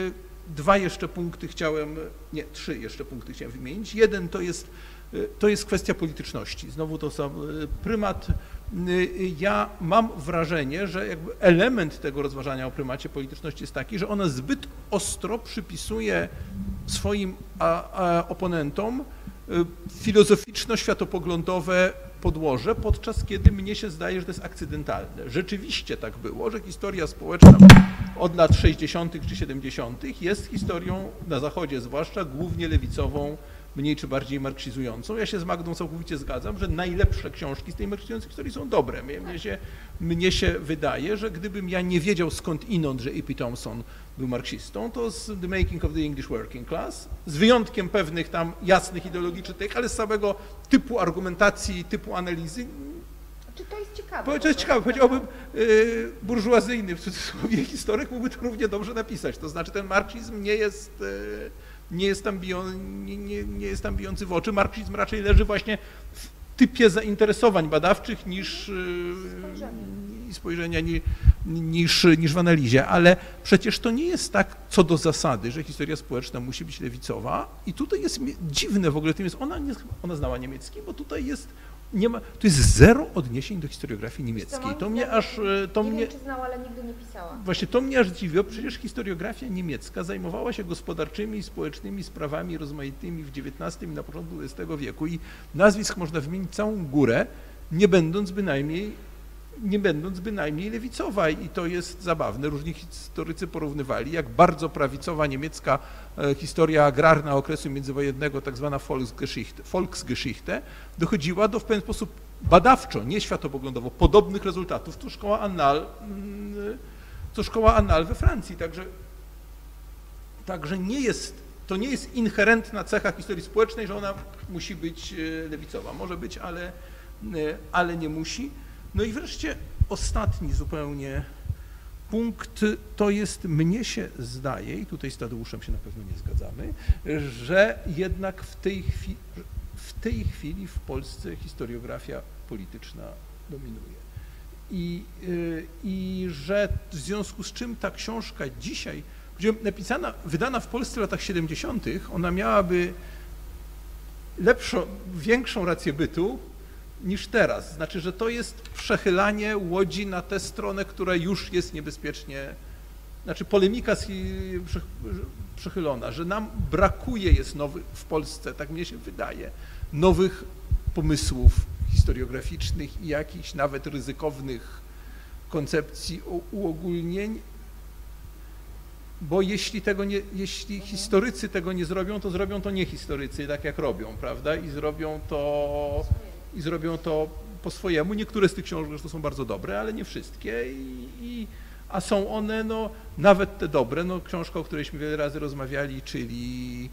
trzy jeszcze punkty chciałem wymienić. Jeden to jest kwestia polityczności. Znowu to sam prymat. Ja mam wrażenie, że jakby element tego rozważania o prymacie polityczności jest taki, że ona zbyt ostro przypisuje swoim oponentom filozoficzno-światopoglądowe podłoże, podczas kiedy mnie się zdaje, że to jest akcydentalne. Rzeczywiście tak było, że historia społeczna od lat 60. czy 70. jest historią, na Zachodzie zwłaszcza, głównie lewicową, mniej czy bardziej marksizującą. Ja się z Magdą całkowicie zgadzam, że najlepsze książki z tej marksizującej historii są dobre. Mnie się wydaje, że gdybym ja nie wiedział skądinąd, że E.P. Thompson był marksistą, to z The Making of the English Working Class, z wyjątkiem pewnych tam jasnych ideologicznych, ale z samego typu argumentacji, typu analizy, To jest ciekawe, powiedziałbym, burżuazyjny, w cudzysłowie, historyk mógłby to równie dobrze napisać. To znaczy ten marksizm nie jest tam bijący w oczy. Marksizm raczej leży właśnie w typie zainteresowań badawczych niż spojrzenia niż w analizie, ale przecież to nie jest tak co do zasady, że historia społeczna musi być lewicowa i tutaj jest dziwne w ogóle, tym jest, ona znała niemiecki, bo tutaj jest, to jest zero odniesień do historiografii niemieckiej. To mnie aż, nie wiem, czy znała, ale nigdy nie pisała. Właśnie to mnie aż dziwiło, przecież historiografia niemiecka zajmowała się gospodarczymi i społecznymi sprawami rozmaitymi w XIX i na początku XX wieku i nazwisk można wymienić całą górę, nie będąc bynajmniej lewicowa i to jest zabawne. Różni historycy porównywali, jak bardzo prawicowa niemiecka historia agrarna okresu międzywojennego, tak zwana Volksgeschichte, dochodziła do w pewien sposób badawczo, nie światopoglądowo, podobnych rezultatów, co szkoła Annales we Francji. Także to nie jest inherentna cecha historii społecznej, że ona musi być lewicowa. Może być, ale nie musi. No i wreszcie ostatni zupełnie punkt to jest, mnie się zdaje, i tutaj z Tadeuszem się na pewno nie zgadzamy, że jednak w tej chwili w Polsce historiografia polityczna dominuje. I że w związku z czym ta książka dzisiaj, napisana, wydana w Polsce w latach 70., ona miałaby większą rację bytu niż teraz. Znaczy, że to jest przechylanie łodzi na tę stronę, która już jest niebezpiecznie, znaczy polemika przechylona, że nam brakuje w Polsce, tak mnie się wydaje, nowych pomysłów historiograficznych i jakichś nawet ryzykownych koncepcji uogólnień, bo jeśli historycy tego nie zrobią, to zrobią to nie historycy, tak jak robią, prawda? I zrobią to po swojemu. Niektóre z tych książek zresztą są bardzo dobre, ale nie wszystkie, a są one, no, nawet te dobre, no, książka, o którejśmy wiele razy rozmawiali, czyli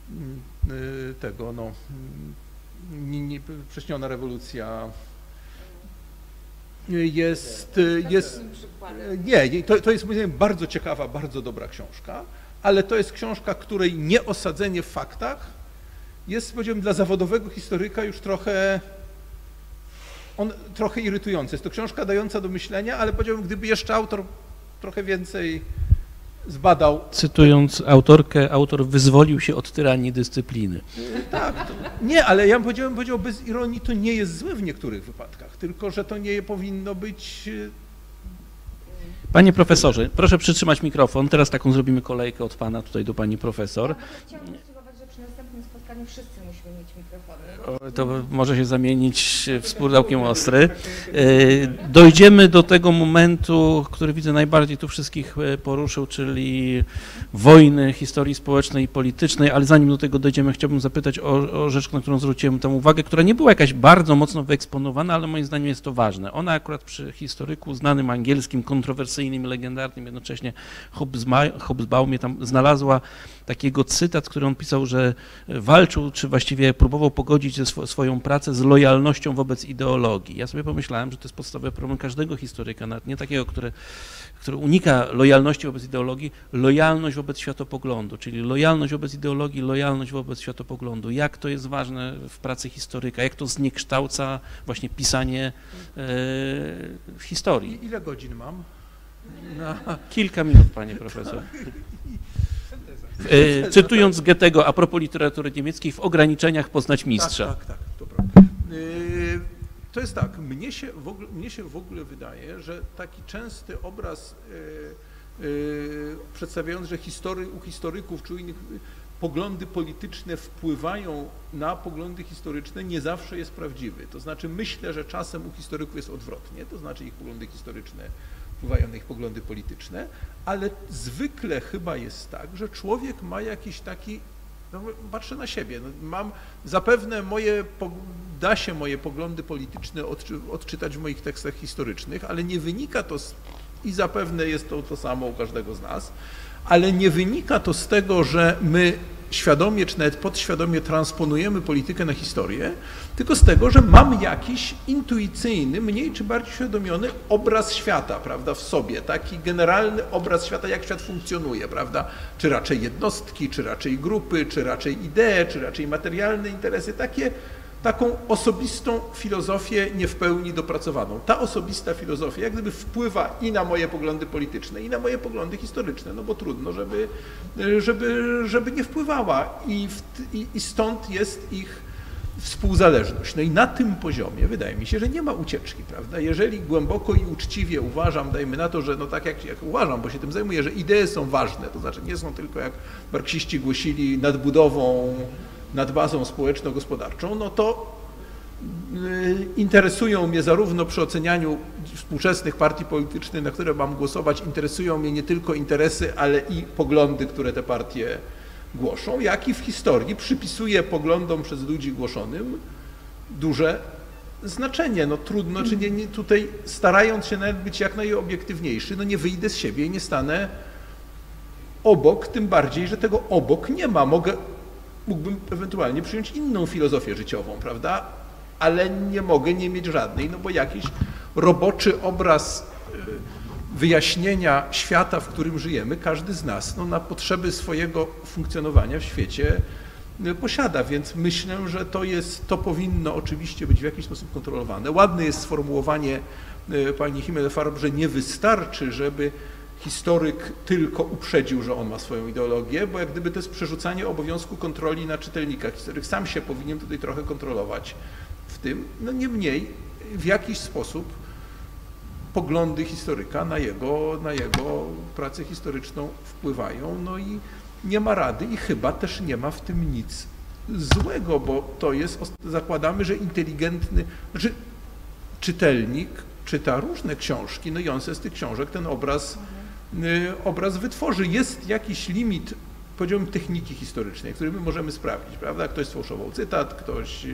Prześniona rewolucja, to jest moim zdaniem bardzo ciekawa, bardzo dobra książka, ale to jest książka, której nieosadzenie w faktach jest, powiedziałbym, dla zawodowego historyka już trochę irytujące. Jest to książka dająca do myślenia, ale powiedziałbym, gdyby jeszcze autor trochę więcej zbadał. Cytując autorkę, autor wyzwolił się od tyranii dyscypliny. Tak, nie, ale ja bym powiedział bez ironii, to nie jest złe w niektórych wypadkach, tylko że to nie powinno być... Panie profesorze, proszę przytrzymać mikrofon. Teraz taką zrobimy kolejkę od pana tutaj do pani profesor. Chciałam postulować, że przy następnym spotkaniu wszyscy musimy mieć mikrofony. To może się zamienić w spór całkiem ostry. Dojdziemy do tego momentu, który widzę najbardziej tu wszystkich poruszył, czyli wojny historii społecznej i politycznej, ale zanim do tego dojdziemy, chciałbym zapytać o rzecz, na którą zwróciłem tam uwagę, która nie była jakaś bardzo mocno wyeksponowana, ale moim zdaniem jest to ważne. Ona akurat przy historyku znanym angielskim, kontrowersyjnym, legendarnym, jednocześnie Hobsbawmie tam znalazła takiego cytat, który on pisał, że walczył, czy właściwie próbował pogodzić swoją pracę z lojalnością wobec ideologii. Ja sobie pomyślałem, że to jest podstawowy problem każdego historyka, nawet nie takiego, który unika lojalności wobec ideologii, lojalność wobec światopoglądu, czyli lojalność wobec ideologii, lojalność wobec światopoglądu. Jak to jest ważne w pracy historyka, jak to zniekształca właśnie pisanie historii. Ile godzin mam? Kilka minut, panie profesor. Cytując Goethego a propos literatury niemieckiej, w ograniczeniach poznać mistrza. Tak, to prawda. To jest tak, mnie się w ogóle wydaje, że taki częsty obraz przedstawiający, że u historyków czy u innych poglądy polityczne wpływają na poglądy historyczne, nie zawsze jest prawdziwy. To znaczy myślę, że czasem u historyków jest odwrotnie, to znaczy ich poglądy historyczne wpływają na ich poglądy polityczne, ale zwykle chyba jest tak, że człowiek ma jakiś taki, no, patrzę na siebie, no, zapewne da się moje poglądy polityczne odczytać w moich tekstach historycznych, ale nie wynika to i zapewne jest to samo u każdego z nas, ale nie wynika to z tego, że my świadomie czy nawet podświadomie transponujemy politykę na historię, tylko z tego, że mam jakiś intuicyjny, mniej czy bardziej uświadomiony obraz świata, prawda, w sobie, taki generalny obraz świata, jak świat funkcjonuje, prawda, czy raczej jednostki, czy raczej grupy, czy raczej idee, czy raczej materialne interesy, taką osobistą filozofię nie w pełni dopracowaną. Ta osobista filozofia jak gdyby wpływa i na moje poglądy polityczne, i na moje poglądy historyczne, no bo trudno, żeby nie wpływała i stąd jest ich współzależność. No i na tym poziomie wydaje mi się, że nie ma ucieczki, prawda? Jeżeli głęboko i uczciwie uważam, dajmy na to, że no tak jak uważam, bo się tym zajmuję, że idee są ważne, to znaczy nie są tylko, jak marksiści głosili, nadbudową nad bazą społeczno-gospodarczą, no to interesują mnie zarówno przy ocenianiu współczesnych partii politycznych, na które mam głosować, interesują mnie nie tylko interesy, ale i poglądy, które te partie głoszą, jak i w historii przypisuję poglądom przez ludzi głoszonym duże znaczenie. No trudno, czy nie, tutaj starając się nawet być jak najobiektywniejszy, no nie wyjdę z siebie i nie stanę obok, tym bardziej, że tego obok nie ma. Mógłbym ewentualnie przyjąć inną filozofię życiową, prawda? Ale nie mogę nie mieć żadnej, no bo jakiś roboczy obraz wyjaśnienia świata, w którym żyjemy, każdy z nas no, na potrzeby swojego funkcjonowania w świecie posiada, więc myślę, że to powinno oczywiście być w jakiś sposób kontrolowane. Ładne jest sformułowanie pani Himmelfarb, że nie wystarczy, żeby historyk tylko uprzedził, że on ma swoją ideologię, bo jak gdyby to jest przerzucanie obowiązku kontroli na czytelnika. Historyk sam się powinien tutaj trochę kontrolować w tym, no niemniej w jakiś sposób poglądy historyka na jego pracę historyczną wpływają, no i nie ma rady i chyba też nie ma w tym nic złego, bo to jest, zakładamy, że inteligentny, znaczy czytelnik czyta różne książki, no i on sobie z tych książek ten obraz wytworzy. Jest jakiś limit, powiedziałbym, techniki historycznej, który my możemy sprawdzić, prawda? Ktoś sfałszował cytat, ktoś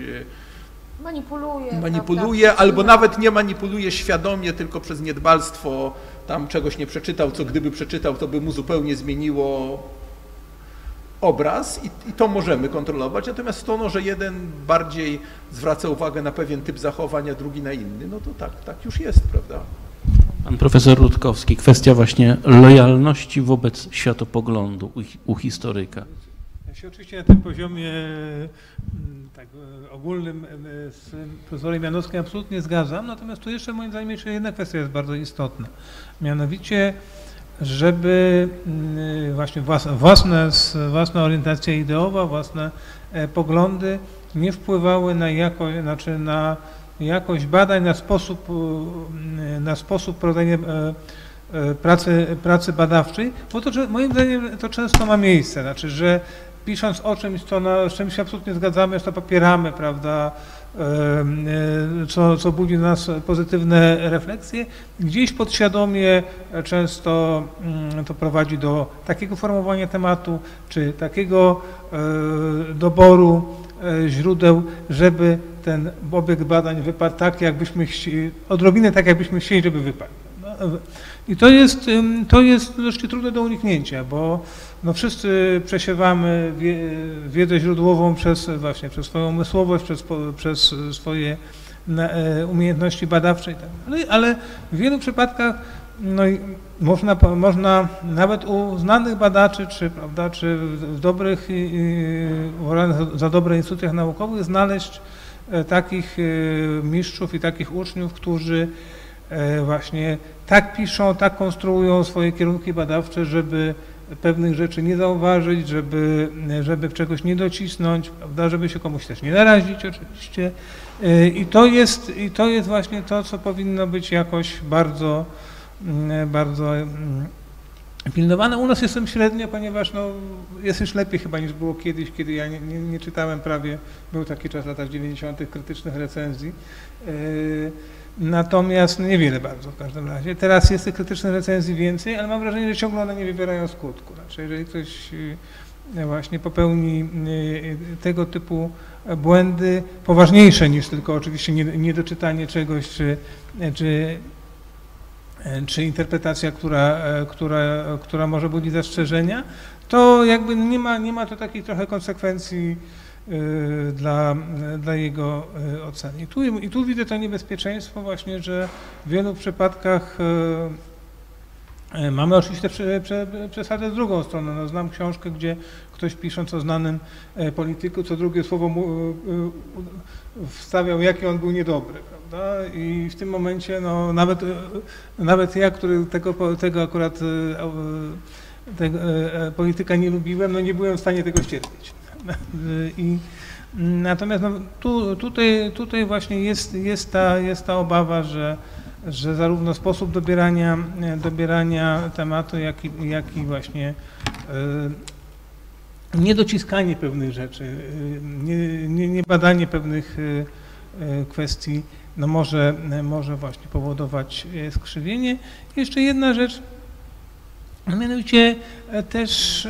manipuluje albo nawet nie manipuluje świadomie, tylko przez niedbalstwo tam czegoś nie przeczytał, co gdyby przeczytał, to by mu zupełnie zmieniło obraz i to możemy kontrolować, natomiast to, no, że jeden bardziej zwraca uwagę na pewien typ zachowania, drugi na inny, no to tak już jest, prawda? Pan profesor Rutkowski, kwestia właśnie lojalności wobec światopoglądu u historyka. Ja się oczywiście na tym poziomie tak ogólnym z profesorem Janowskim absolutnie zgadzam, natomiast tu jeszcze moim zdaniem jeszcze jedna kwestia jest bardzo istotna, mianowicie żeby właśnie własna orientacja ideowa, własne poglądy nie wpływały na jakość badań, na sposób prowadzenia pracy badawczej, bo to, że moim zdaniem to często ma miejsce, znaczy, że pisząc o czymś, z czym się absolutnie zgadzamy, to popieramy, prawda, co budzi w nas pozytywne refleksje, gdzieś podświadomie często to prowadzi do takiego formułowania tematu, czy takiego doboru źródeł, żeby ten obiekt badań wypadł tak, jakbyśmy chcieli, odrobinę tak, jakbyśmy chcieli, żeby wypadł. I to jest dość trudne do uniknięcia, bo no wszyscy przesiewamy wiedzę źródłową przez swoją umysłowość, przez swoje umiejętności badawcze, ale w wielu przypadkach no, można nawet u znanych badaczy, czy w dobrych, za dobre instytucjach naukowych znaleźć takich mistrzów i takich uczniów, którzy właśnie tak piszą, tak konstruują swoje kierunki badawcze, żeby pewnych rzeczy nie zauważyć, żeby czegoś nie docisnąć, prawda, żeby się komuś też nie narazić oczywiście. I to jest właśnie to, co powinno być jakoś bardzo pilnowane. U nas jestem średnio, ponieważ no, jest już lepiej chyba niż było kiedyś, kiedy ja nie czytałem prawie, był taki czas w latach 90. krytycznych recenzji. Natomiast niewiele bardzo w każdym razie. Teraz jest tych krytycznych recenzji więcej, ale mam wrażenie, że ciągle one nie wybierają skutku. Znaczy, jeżeli ktoś właśnie popełni tego typu błędy, poważniejsze niż tylko oczywiście niedoczytanie czegoś, czy interpretacja, która może budzić zastrzeżenia, to jakby nie ma to takich trochę konsekwencji dla jego oceny. I tu widzę to niebezpieczeństwo właśnie, że w wielu przypadkach mamy oczywiście przesadę z drugą stroną. No, znam książkę, gdzie ktoś pisząc o znanym polityku, co drugie słowo wstawiał, jaki on był niedobry, prawda? I w tym momencie no, nawet ja, który tego akurat polityka nie lubiłem, no nie byłem w stanie tego ścierpieć. Natomiast no, tutaj właśnie jest ta obawa, że zarówno sposób dobierania tematu, jak i właśnie niedociskanie pewnych rzeczy, nie badanie pewnych kwestii, no może właśnie powodować skrzywienie. Jeszcze jedna rzecz, a mianowicie też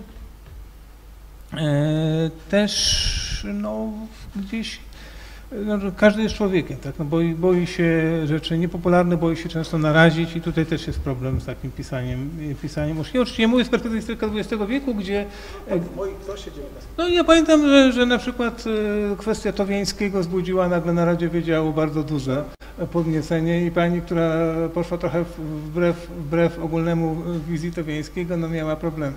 no, gdzieś no, każdy jest człowiekiem, tak? No, boi się rzeczy niepopularnych, boi się często narazić i tutaj też jest problem z takim pisaniem. Oczywiście mówię z perspektywy historyka XX wieku, gdzie... No ja pamiętam, że na przykład kwestia Towiańskiego wzbudziła nagle na Radzie Wydziału bardzo duże podniecenie i pani, która poszła trochę wbrew ogólnemu wizji Towiańskiego, no miała problemy.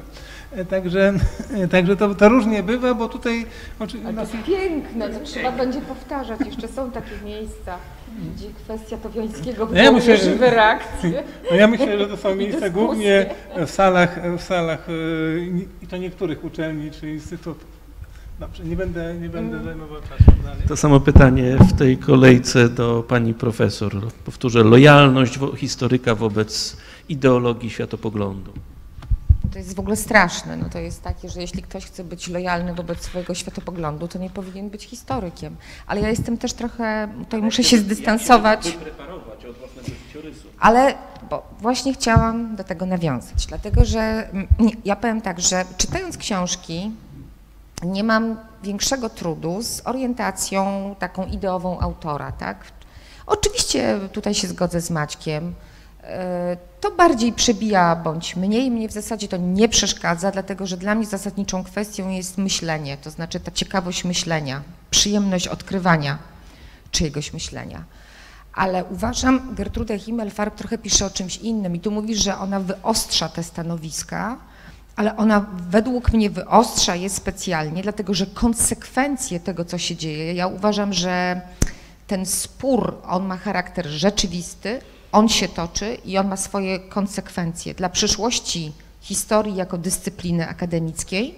Także to różnie bywa, bo tutaj... Ale to jest piękne, to trzeba będzie powtarzać. Jeszcze są takie miejsca, gdzie kwestia Towiańskiego wywołuje żywe reakcje. No ja myślę, że to są miejsca głównie w salach i to niektórych uczelni czy instytutów. Dobrze, nie będę zajmował czasu dalej. To samo pytanie w tej kolejce do pani profesor. Powtórzę, lojalność historyka wobec ideologii, światopoglądu. To jest w ogóle straszne. No to jest takie, że jeśli ktoś chce być lojalny wobec swojego światopoglądu, to nie powinien być historykiem. Ale ja jestem też trochę, tutaj muszę się zdystansować. Wypreparować od własnego życiorysu. Ale bo właśnie chciałam do tego nawiązać, dlatego że ja powiem tak, że czytając książki nie mam większego trudu z orientacją taką ideową autora, tak? Oczywiście tutaj się zgodzę z Maćkiem. To bardziej przebija bądź mniej. Mnie w zasadzie to nie przeszkadza, dlatego że dla mnie zasadniczą kwestią jest myślenie, to znaczy ta ciekawość myślenia, przyjemność odkrywania czyjegoś myślenia. Ale uważam, Gertrude Himmelfarb trochę pisze o czymś innym i tu mówisz, że ona wyostrza te stanowiska, ale ona według mnie wyostrza je specjalnie, dlatego że konsekwencje tego, co się dzieje, ja uważam, że ten spór, on ma charakter rzeczywisty, on się toczy i on ma swoje konsekwencje dla przyszłości historii jako dyscypliny akademickiej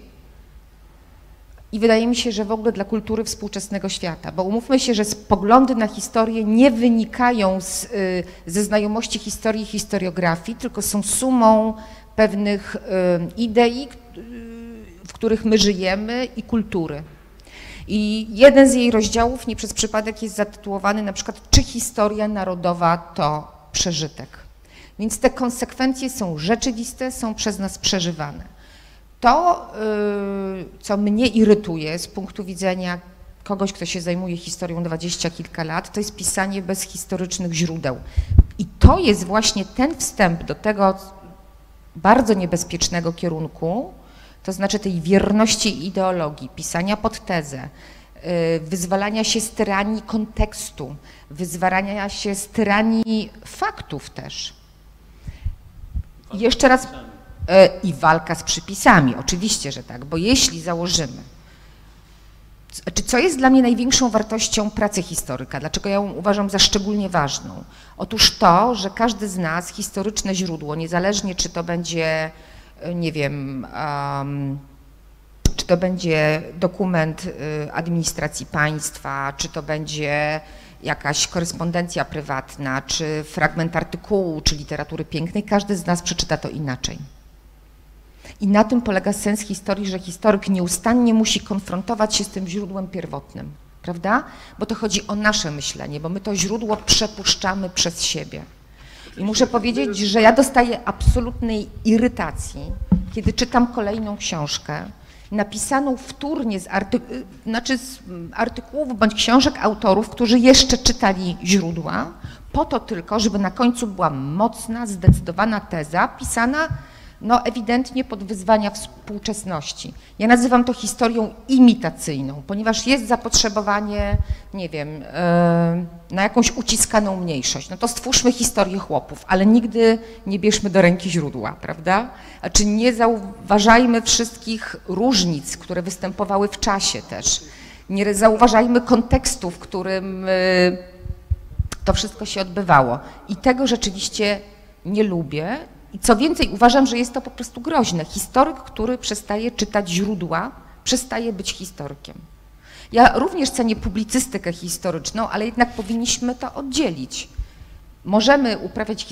i wydaje mi się, że w ogóle dla kultury współczesnego świata, bo umówmy się, że poglądy na historię nie wynikają ze znajomości historii i historiografii, tylko są sumą pewnych idei, w których my żyjemy i kultury. I jeden z jej rozdziałów nie przez przypadek jest zatytułowany na przykład czy historia narodowa to przeżytek. Więc te konsekwencje są rzeczywiste, są przez nas przeżywane. To, co mnie irytuje z punktu widzenia kogoś, kto się zajmuje historią 20 kilka lat, to jest pisanie bez historycznych źródeł. I to jest właśnie ten wstęp do tego bardzo niebezpiecznego kierunku, to znaczy tej wierności ideologii, pisania pod tezę, wyzwalania się z tyranii kontekstu, wyzwalania się z tyranii faktów też. I jeszcze raz, i walka z przypisami, oczywiście, że tak, bo jeśli założymy, co jest dla mnie największą wartością pracy historyka, dlaczego ja ją uważam za szczególnie ważną? Otóż to, że każdy z nas historyczne źródło, niezależnie czy to będzie, nie wiem, czy to będzie dokument administracji państwa, czy to będzie jakaś korespondencja prywatna, czy fragment artykułu, czy literatury pięknej, każdy z nas przeczyta to inaczej. I na tym polega sens historii, że historyk nieustannie musi konfrontować się z tym źródłem pierwotnym, prawda? Bo to chodzi o nasze myślenie, bo my to źródło przepuszczamy przez siebie. I muszę powiedzieć, że ja dostaję absolutnej irytacji, kiedy czytam kolejną książkę, napisaną wtórnie z artykułów bądź książek autorów, którzy jeszcze czytali źródła, po to tylko, żeby na końcu była mocna, zdecydowana teza pisana no ewidentnie pod wyzwania współczesności. Ja nazywam to historią imitacyjną, ponieważ jest zapotrzebowanie, nie wiem, na jakąś uciskaną mniejszość. No to stwórzmy historię chłopów, ale nigdy nie bierzmy do ręki źródła, prawda? Znaczy nie zauważajmy wszystkich różnic, które występowały w czasie też. Nie zauważajmy kontekstu, w którym to wszystko się odbywało. I tego rzeczywiście nie lubię. I co więcej, uważam, że jest to po prostu groźne. Historyk, który przestaje czytać źródła, przestaje być historykiem. Ja również cenię publicystykę historyczną, ale jednak powinniśmy to oddzielić. Możemy uprawiać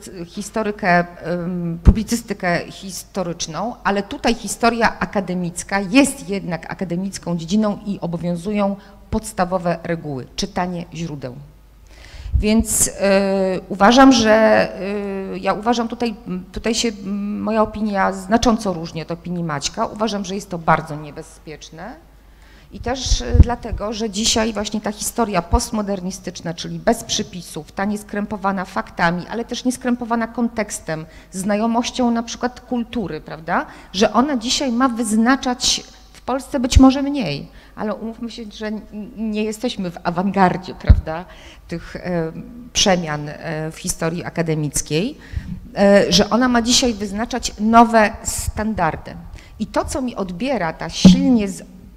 publicystykę historyczną, ale tutaj historia akademicka jest jednak akademicką dziedziną i obowiązują podstawowe reguły, czytanie źródeł. Więc uważam, że tutaj się moja opinia znacząco różni od opinii Maćka. Uważam, że jest to bardzo niebezpieczne i też dlatego, że dzisiaj właśnie ta historia postmodernistyczna, czyli bez przypisów, ta nieskrępowana faktami, ale też nieskrępowana kontekstem, znajomością na przykład kultury, prawda, że ona dzisiaj ma wyznaczać w Polsce być może mniej, ale umówmy się, że nie jesteśmy w awangardzie, prawda, tych przemian w historii akademickiej, że ona ma dzisiaj wyznaczać nowe standardy. I to, co mi odbiera ta silnie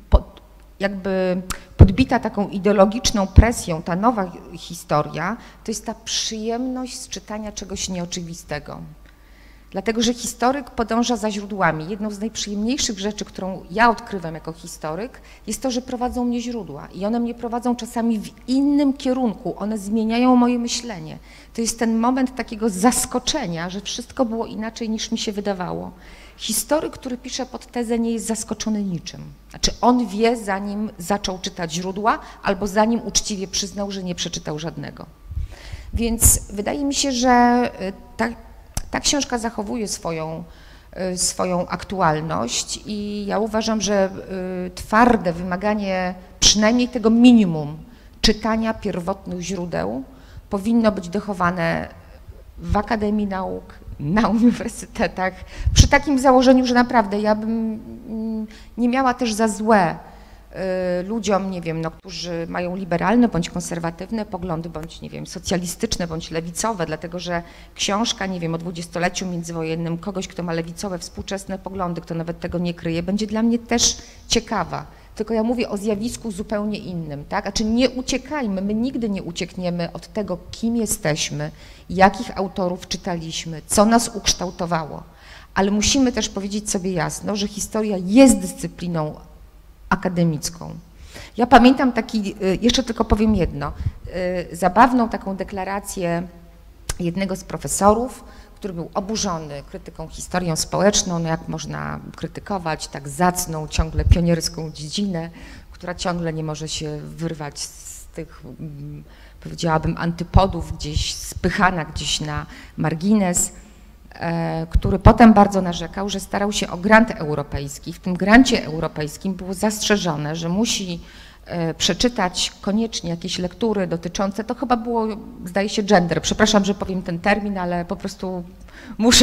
jakby podbita taką ideologiczną presją, ta nowa historia, to jest ta przyjemność z czytania czegoś nieoczywistego. Dlatego, że historyk podąża za źródłami. Jedną z najprzyjemniejszych rzeczy, którą ja odkrywam jako historyk, jest to, że prowadzą mnie źródła i one mnie prowadzą czasami w innym kierunku, one zmieniają moje myślenie. To jest ten moment takiego zaskoczenia, że wszystko było inaczej niż mi się wydawało. Historyk, który pisze pod tezę, nie jest zaskoczony niczym. Znaczy on wie, zanim zaczął czytać źródła, albo zanim uczciwie przyznał, że nie przeczytał żadnego. Więc wydaje mi się, że ta książka zachowuje swoją aktualność i ja uważam, że twarde wymaganie przynajmniej tego minimum czytania pierwotnych źródeł powinno być dochowane w Akademii Nauk, na uniwersytetach, przy takim założeniu, że naprawdę ja bym nie miała też za złe ludziom, nie wiem, no, którzy mają liberalne bądź konserwatywne poglądy, bądź, nie wiem, socjalistyczne bądź lewicowe, dlatego że książka, nie wiem, o dwudziestoleciu międzywojennym kogoś, kto ma lewicowe, współczesne poglądy, kto nawet tego nie kryje, będzie dla mnie też ciekawa. Tylko ja mówię o zjawisku zupełnie innym, tak? Znaczy nie uciekajmy, my nigdy nie uciekniemy od tego, kim jesteśmy, jakich autorów czytaliśmy, co nas ukształtowało, ale musimy też powiedzieć sobie jasno, że historia jest dyscypliną akademicką. Ja pamiętam taki, jeszcze tylko powiem jedno, zabawną taką deklarację jednego z profesorów, który był oburzony krytyką, historią społeczną, no jak można krytykować tak zacną, ciągle pionierską dziedzinę, która ciągle nie może się wyrwać z tych, powiedziałabym, antypodów, gdzieś spychana gdzieś na margines, który potem bardzo narzekał, że starał się o grant europejski. W tym grancie europejskim było zastrzeżone, że musi przeczytać koniecznie jakieś lektury dotyczące, to chyba było, zdaje się, gender. Przepraszam, że powiem ten termin, ale po prostu muszę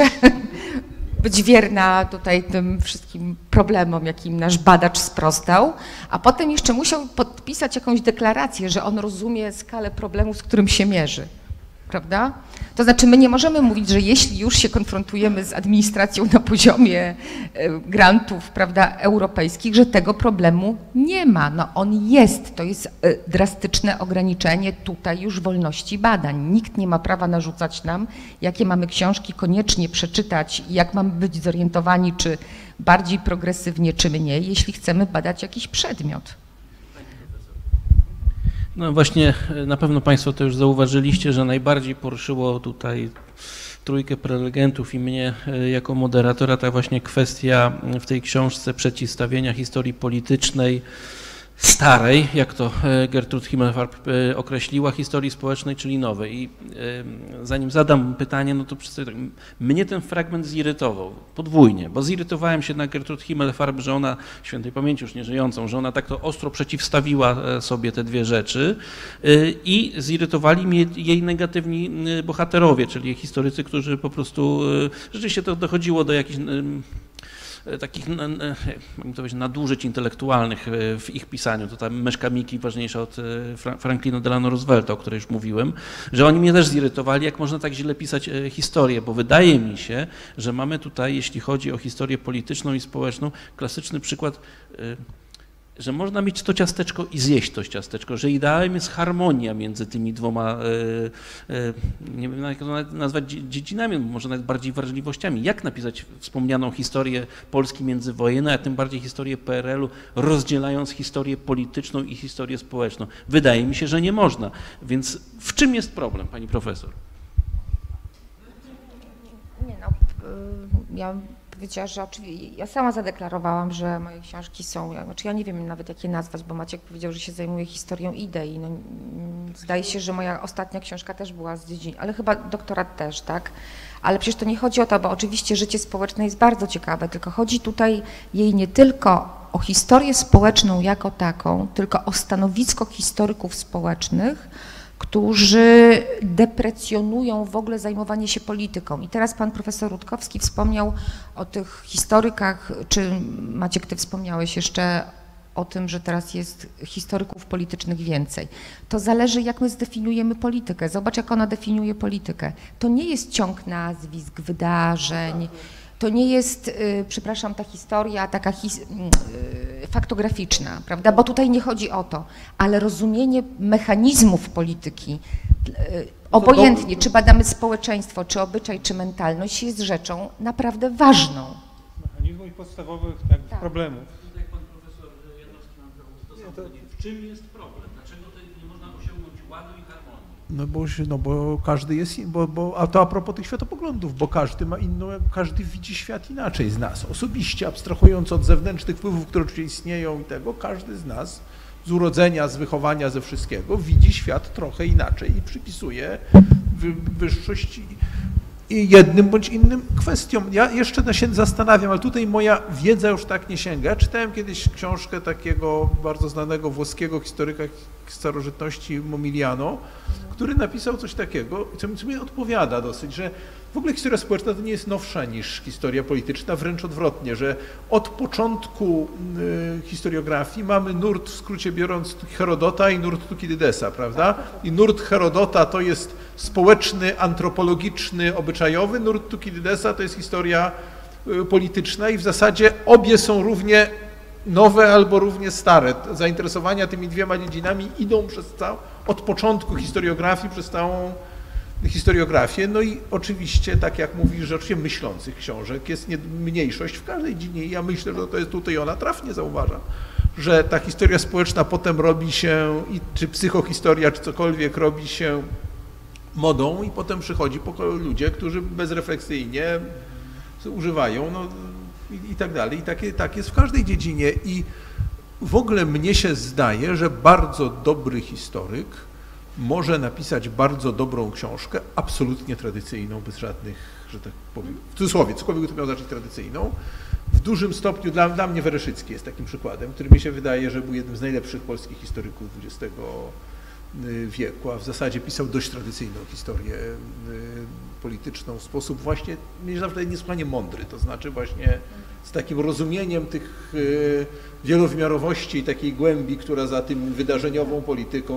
być wierna tutaj tym wszystkim problemom, jakim nasz badacz sprostał, a potem jeszcze musiał podpisać jakąś deklarację, że on rozumie skalę problemu, z którym się mierzy. Prawda? To znaczy my nie możemy mówić, że jeśli już się konfrontujemy z administracją na poziomie grantów, prawda, europejskich, że tego problemu nie ma. No on jest, to jest drastyczne ograniczenie tutaj już wolności badań. Nikt nie ma prawa narzucać nam, jakie mamy książki koniecznie przeczytać i jak mamy być zorientowani, czy bardziej progresywnie, czy mniej, jeśli chcemy badać jakiś przedmiot. No właśnie, na pewno Państwo to już zauważyliście, że najbardziej poruszyło tutaj trójkę prelegentów i mnie jako moderatora ta właśnie kwestia w tej książce przeciwstawienia historii politycznej starej, jak to Gertrud Himmelfarb określiła, historii społecznej, czyli nowej. I zanim zadam pytanie, no to mnie ten fragment zirytował podwójnie, bo zirytowałem się na Gertrud Himmelfarb, że ona, świętej pamięci już nieżyjącą, że ona tak to ostro przeciwstawiła sobie te dwie rzeczy i zirytowali mnie jej negatywni bohaterowie, czyli historycy, którzy po prostu, rzeczywiście to dochodziło do jakichś takich, jak to powiedzieć, nadużyć intelektualnych w ich pisaniu. To ta myszka Miki ważniejsza od Franklina Delano Roosevelta, o której już mówiłem, że oni mnie też zirytowali, jak można tak źle pisać historię, bo wydaje mi się, że mamy tutaj, jeśli chodzi o historię polityczną i społeczną, klasyczny przykład, że można mieć to ciasteczko i zjeść to ciasteczko, że ideałem jest harmonia między tymi dwoma, nie wiem jak to nazwać, dziedzinami, może nawet bardziej wrażliwościami. Jak napisać wspomnianą historię Polski międzywojennej, a tym bardziej historię PRL-u, rozdzielając historię polityczną i historię społeczną? Wydaje mi się, że nie można. Więc w czym jest problem, pani profesor? Nie no, ja powiedziała, że oczywiście, ja sama zadeklarowałam, że moje książki są, znaczy ja nie wiem nawet jak je nazwać, bo Maciek powiedział, że się zajmuje historią idei. No, zdaje się, że moja ostatnia książka też była z dziedziny, ale chyba doktorat też, tak? Ale przecież to nie chodzi o to, bo oczywiście życie społeczne jest bardzo ciekawe, tylko chodzi tutaj jej nie tylko o historię społeczną jako taką, tylko o stanowisko historyków społecznych, którzy deprecjonują w ogóle zajmowanie się polityką. I teraz pan profesor Rutkowski wspomniał o tych historykach, czy Maciek, ty wspomniałeś jeszcze o tym, że teraz jest historyków politycznych więcej. To zależy, jak my zdefiniujemy politykę. Zobacz, jak ona definiuje politykę. To nie jest ciąg nazwisk, wydarzeń, to nie jest, przepraszam, ta historia taka faktograficzna, prawda? Bo tutaj nie chodzi o to, ale rozumienie mechanizmów polityki, obojętnie, czy badamy społeczeństwo, czy obyczaj, czy mentalność, jest rzeczą naprawdę ważną. Mechanizmów i podstawowych problemów. Jak pan profesor Janowski nam dał w czym jest problem? Dlaczego nie można osiągnąć ładu i harmonii? Bo każdy jest, a to a propos tych światopoglądów, bo każdy ma inną, każdy widzi świat inaczej z nas. Osobiście, abstrahując od zewnętrznych wpływów, które oczywiście istnieją i tego, każdy z nas z urodzenia, z wychowania, ze wszystkiego widzi świat trochę inaczej i przypisuje wyższość i jednym bądź innym kwestiom. Ja jeszcze się zastanawiam, ale tutaj moja wiedza już tak nie sięga. Czytałem kiedyś książkę takiego bardzo znanego włoskiego historyka starożytności Momigliano, który napisał coś takiego, co mi odpowiada dosyć, że w ogóle historia społeczna to nie jest nowsza niż historia polityczna, wręcz odwrotnie, że od początku historiografii mamy nurt, w skrócie biorąc, Herodota i nurt Tukidydesa, prawda? I nurt Herodota to jest społeczny, antropologiczny, obyczajowy, nurt Tukidydesa to jest historia polityczna i w zasadzie obie są równie nowe albo równie stare. Zainteresowania tymi dwiema dziedzinami idą od początku historiografii przez całą historiografię. No i oczywiście, tak jak mówisz, że oczywiście myślących książek jest mniejszość w każdej dziedzinie i ja myślę, że to jest tutaj ona trafnie zauważa, że ta historia społeczna potem robi się, czy psychohistoria, czy cokolwiek robi się modą i potem przychodzi ludzie, którzy bezrefleksyjnie używają, no i tak dalej. I tak jest w każdej dziedzinie. I w ogóle mnie się zdaje, że bardzo dobry historyk może napisać bardzo dobrą książkę, absolutnie tradycyjną, bez żadnych, że tak powiem, w cudzysłowie, cokolwiek to miał znaczyć tradycyjną. W dużym stopniu, dla mnie Wereszycki jest takim przykładem, który mi się wydaje, że był jednym z najlepszych polskich historyków XX wieku, a w zasadzie pisał dość tradycyjną historię polityczną w sposób właśnie, zawsze niesłychanie mądry, to znaczy właśnie z takim rozumieniem tych wielowymiarowości i takiej głębi, która za tym wydarzeniową polityką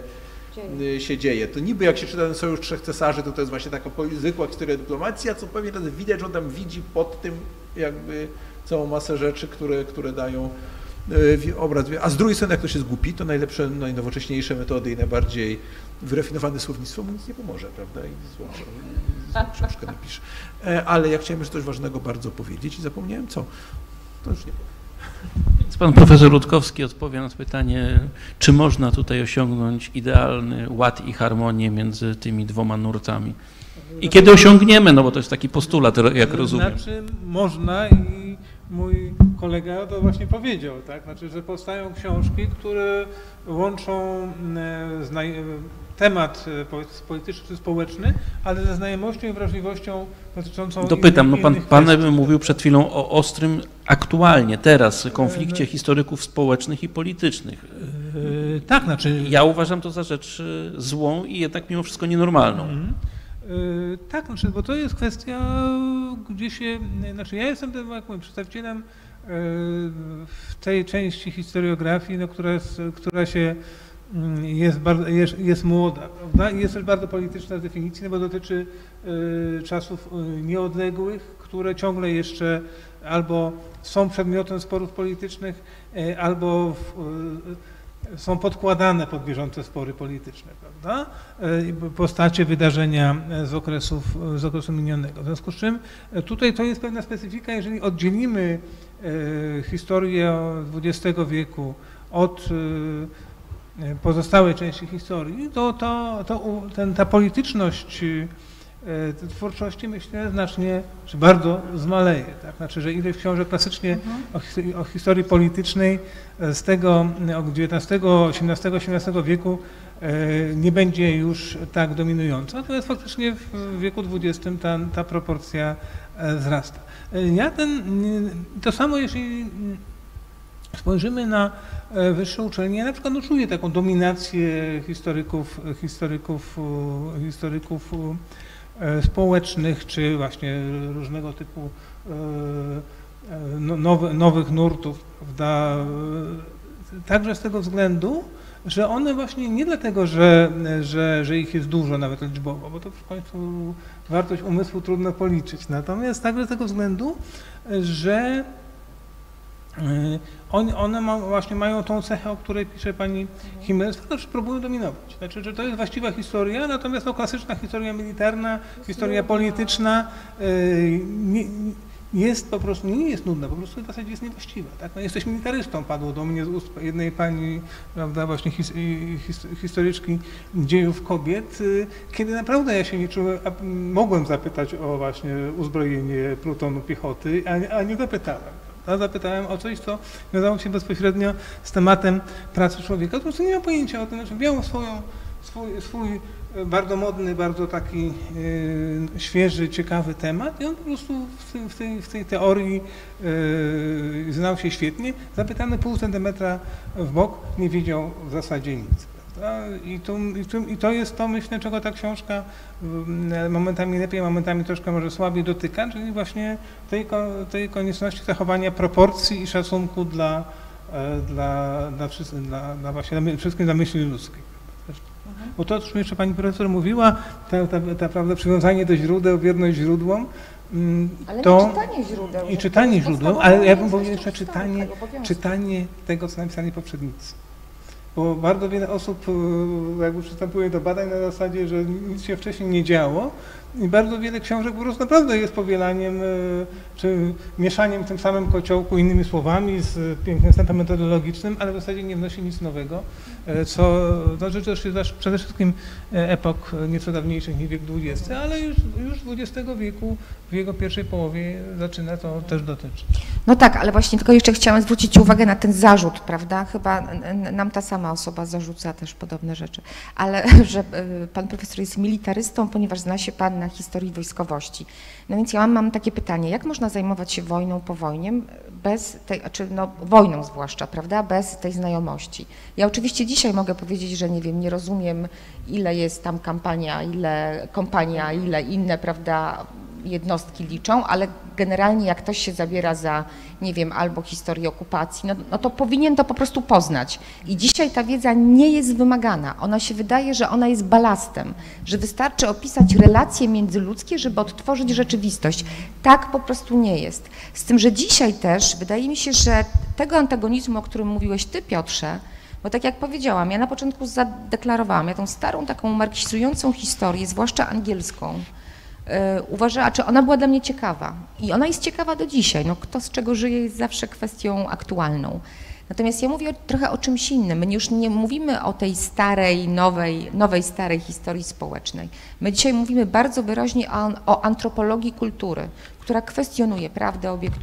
się dzieje. To niby jak się czyta ten Sojusz Trzech Cesarzy, to jest właśnie taka zwykła historia dyplomacji, a co pewnie razy widać, że on tam widzi pod tym jakby całą masę rzeczy, które dają obraz. A z drugiej strony, jak ktoś jest głupi, to najlepsze, najnowocześniejsze metody i najbardziej wyrafinowane słownictwo mu nic nie pomoże, prawda? I złą książkę napisze. Ale ja chciałem jeszcze coś ważnego bardzo powiedzieć i zapomniałem co. To już nie powiem. Więc pan profesor Rutkowski odpowie na pytanie, czy można tutaj osiągnąć idealny ład i harmonię między tymi dwoma nurtami. I kiedy osiągniemy, no bo to jest taki postulat, jak rozumiem. Znaczy można i mój kolega to właśnie powiedział, tak? Znaczy, że powstają książki, które łączą temat polityczny czy społeczny, ale ze znajomością i wrażliwością dotyczącą Dopytam, innych pan kwestii. mówił przed chwilą o ostrym, aktualnie, teraz, konflikcie historyków społecznych i politycznych. Tak, znaczy... Ja uważam to za rzecz złą i jednak mimo wszystko nienormalną. Tak, znaczy, bo to jest kwestia, gdzie się, znaczy ja jestem tym, jak mówię, przedstawicielem w tej części historiografii, no, która się jest młoda, prawda? I jest też bardzo polityczna z definicji, no bo dotyczy czasów nieodległych, które ciągle jeszcze albo są przedmiotem sporów politycznych, albo są podkładane pod bieżące spory polityczne, prawda? Postacie, wydarzenia z okresu minionego. W związku z czym tutaj to jest pewna specyfika, jeżeli oddzielimy historię XX wieku od pozostałej części historii, to ta polityczność twórczości, myślę, znacznie, czy bardzo zmaleje. Tak? Znaczy, że ileś książek klasycznie o historii politycznej z tego XIX, XVIII wieku nie będzie już tak dominująca, natomiast faktycznie w wieku XX ta proporcja wzrasta. To samo, jeśli spojrzymy na wyższe uczelnie, ja na przykład czuję taką dominację historyków społecznych, czy właśnie różnego typu nowych nurtów, prawda? Także z tego względu, że one właśnie nie dlatego, że ich jest dużo nawet liczbowo, bo to w końcu wartość umysłu trudno policzyć, natomiast także z tego względu, że one właśnie mają tą cechę, o której pisze pani Himmelsberg, że próbują dominować. Znaczy, że to jest właściwa historia, natomiast klasyczna historia militarna, historia polityczna jest po prostu, nie jest nudna, po prostu w zasadzie jest niewłaściwa. Tak? No, jesteś militarystą, padło do mnie z ust jednej pani, prawda, właśnie historyczki dziejów kobiet, kiedy naprawdę ja się nie czułem, mogłem zapytać o właśnie uzbrojenie plutonu piechoty, a nie zapytałem. Zapytałem o coś, co wiązało się bezpośrednio z tematem pracy człowieka. Po prostu nie miał pojęcia o tym, znaczy miał swój bardzo modny, bardzo taki świeży, ciekawy temat i on po prostu w tej teorii znał się świetnie. Zapytany pół centymetra w bok, nie wiedział w zasadzie nic. I to jest to, myślę, czego ta książka momentami lepiej, momentami troszkę może słabiej dotyka, czyli właśnie tej konieczności zachowania proporcji i szacunku dla wszystkim dla myśli ludzkiej. Bo to, o czym jeszcze pani profesor mówiła, ta prawda, przywiązanie do źródeł, wierność źródłom, ale to czytanie źródeł. I czytanie źródeł, ale ja bym powiedział jeszcze czytanie tego, co napisali poprzednicy. Bo bardzo wiele osób jakby przystępuje do badań na zasadzie, że nic się wcześniej nie działo i bardzo wiele książek po prostu naprawdę jest powielaniem czy mieszaniem w tym samym kociołku innymi słowami z pięknym wstępem metodologicznym, ale w zasadzie nie wnosi nic nowego, co dotyczy przede wszystkim epok nieco dawniejszych niż wiek XX, ale już XX wieku, w jego pierwszej połowie zaczyna to też dotyczyć. No tak, ale właśnie tylko jeszcze chciałam zwrócić uwagę na ten zarzut, prawda? Chyba nam ta sama osoba zarzuca też podobne rzeczy, ale że pan profesor jest militarystą, ponieważ zna się pan na historii wojskowości. No więc ja mam takie pytanie, jak można zajmować się wojną po wojnie, bez tej, wojną zwłaszcza, prawda, bez tej znajomości. Ja oczywiście dzisiaj mogę powiedzieć, że nie wiem, nie rozumiem, ile jest tam kampania, ile kompania, ile inne, prawda, jednostki liczą, ale generalnie jak ktoś się zabiera za, nie wiem, albo historię okupacji, no to powinien to po prostu poznać. I dzisiaj ta wiedza nie jest wymagana. Ona się wydaje, że ona jest balastem, że wystarczy opisać relacje międzyludzkie, żeby odtworzyć rzeczywistość. Tak po prostu nie jest. Z tym, że dzisiaj też wydaje mi się, że tego antagonizmu, o którym mówiłeś ty, Piotrze, bo tak jak powiedziałam, ja na początku zadeklarowałam, ja tą starą taką marksizującą historię, zwłaszcza angielską, uważała, czy ona była dla mnie ciekawa i ona jest ciekawa do dzisiaj. No, kto z czego żyje jest zawsze kwestią aktualną. Natomiast ja mówię trochę o czymś innym. My już nie mówimy o tej starej, nowej, starej historii społecznej. My dzisiaj mówimy bardzo wyraźnie o antropologii kultury, która kwestionuje prawdę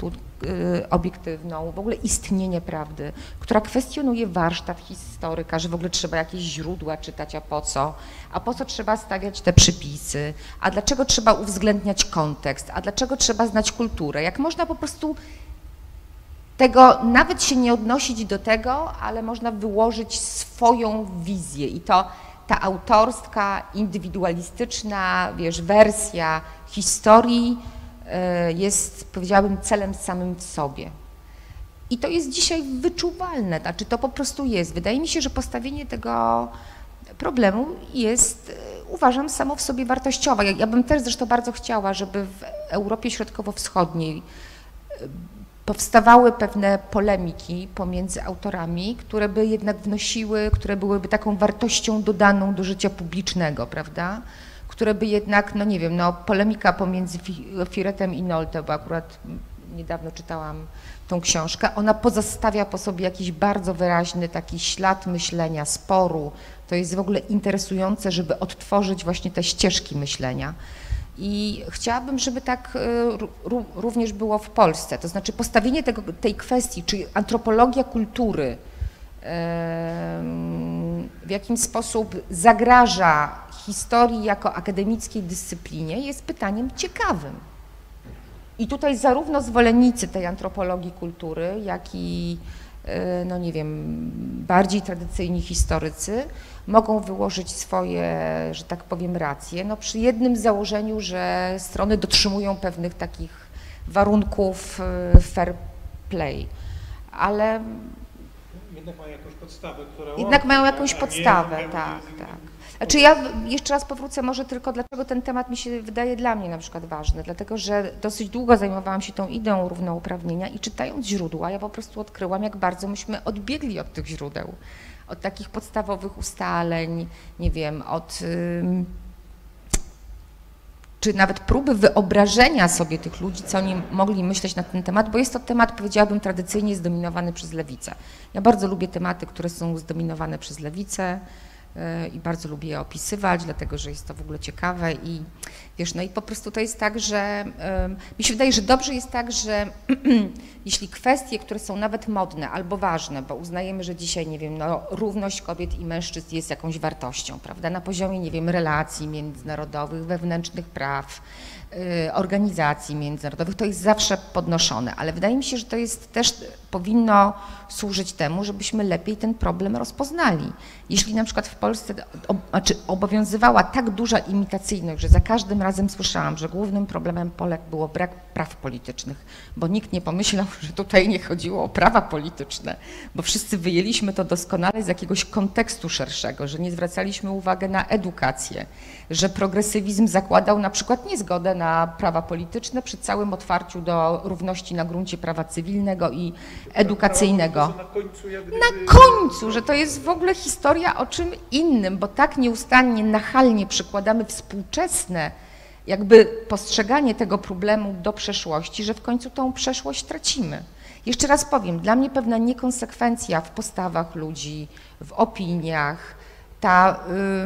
obiektywną, w ogóle istnienie prawdy, która kwestionuje warsztat historyka, że w ogóle trzeba jakieś źródła czytać, a po co trzeba stawiać te przypisy, a dlaczego trzeba uwzględniać kontekst, a dlaczego trzeba znać kulturę, jak można po prostu tego nawet się nie odnosić do tego, ale można wyłożyć swoją wizję i to ta autorska, indywidualistyczna, wersja historii jest, powiedziałabym, celem samym w sobie. I to jest dzisiaj wyczuwalne, znaczy to po prostu jest. Wydaje mi się, że postawienie tego problemu jest, uważam, samo w sobie wartościowe. Ja bym też zresztą bardzo chciała, żeby w Europie Środkowo-Wschodniej powstawały pewne polemiki pomiędzy autorami, które by jednak wnosiły, które byłyby taką wartością dodaną do życia publicznego, prawda? Które by jednak, no nie wiem, no polemika pomiędzy Firetem i Nolte, bo akurat niedawno czytałam tą książkę, ona pozostawia po sobie jakiś bardzo wyraźny taki ślad myślenia, sporu. To jest w ogóle interesujące, żeby odtworzyć właśnie te ścieżki myślenia. I chciałabym, żeby tak również było w Polsce, to znaczy postawienie tej kwestii, czy antropologia kultury w jakiś sposób zagraża historii jako akademickiej dyscyplinie, jest pytaniem ciekawym. I tutaj zarówno zwolennicy tej antropologii kultury, jak i, no nie wiem, bardziej tradycyjni historycy mogą wyłożyć swoje, że tak powiem, racje, no przy jednym założeniu, że strony dotrzymują pewnych takich warunków fair play, ale jednak mają jakąś podstawę, która jednak mają jakąś podstawę, tak. Znaczy ja jeszcze raz powrócę może tylko, dlaczego ten temat mi się wydaje dla mnie na przykład ważny, dlatego że dosyć długo zajmowałam się tą ideą równouprawnienia i czytając źródła, ja po prostu odkryłam, jak bardzo myśmy odbiegli od tych źródeł, od takich podstawowych ustaleń, nie wiem, czy nawet próby wyobrażenia sobie tych ludzi, co oni mogli myśleć na ten temat, bo jest to temat, powiedziałabym, tradycyjnie zdominowany przez lewicę. Ja bardzo lubię tematy, które są zdominowane przez lewicę i bardzo lubię je opisywać, dlatego że jest to w ogóle ciekawe i wiesz, no i po prostu to jest tak, że mi się wydaje, że dobrze jest tak, że jeśli kwestie, które są nawet modne albo ważne, bo uznajemy, że dzisiaj, nie wiem, no równość kobiet i mężczyzn jest jakąś wartością, prawda, na poziomie, nie wiem, relacji międzynarodowych, wewnętrznych praw, organizacji międzynarodowych, to jest zawsze podnoszone, ale wydaje mi się, że to jest też powinno służyć temu, żebyśmy lepiej ten problem rozpoznali. Jeśli na przykład w Polsce obowiązywała tak duża imitacyjność, że za każdym razem słyszałam, że głównym problemem Polek było brak praw politycznych, bo nikt nie pomyślał, że tutaj nie chodziło o prawa polityczne, bo wszyscy wyjęliśmy to doskonale z jakiegoś kontekstu szerszego, że nie zwracaliśmy uwagi na edukację, że progresywizm zakładał na przykład niezgodę na prawa polityczne przy całym otwarciu do równości na gruncie prawa cywilnego i edukacyjnego. Na końcu, że to jest w ogóle historia o czym innym, bo tak nieustannie, nachalnie przykładamy współczesne jakby postrzeganie tego problemu do przeszłości, że w końcu tą przeszłość tracimy. Jeszcze raz powiem, dla mnie pewna niekonsekwencja w postawach ludzi, w opiniach, ta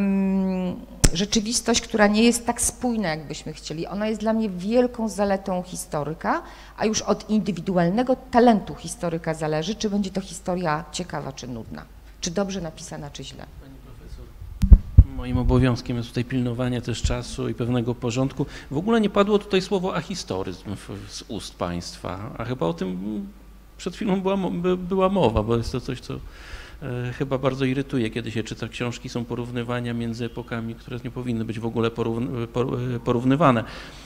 rzeczywistość, która nie jest tak spójna, jakbyśmy chcieli, ona jest dla mnie wielką zaletą historyka, a już od indywidualnego talentu historyka zależy, czy będzie to historia ciekawa, czy nudna, czy dobrze napisana, czy źle. Pani profesor, moim obowiązkiem jest tutaj pilnowanie też czasu i pewnego porządku. W ogóle nie padło tutaj słowo ahistoryzm z ust państwa, a chyba o tym przed chwilą była mowa, bo jest to coś, co chyba bardzo irytuje, kiedy się czyta książki, są porównywania między epokami, które nie powinny być w ogóle porównywane.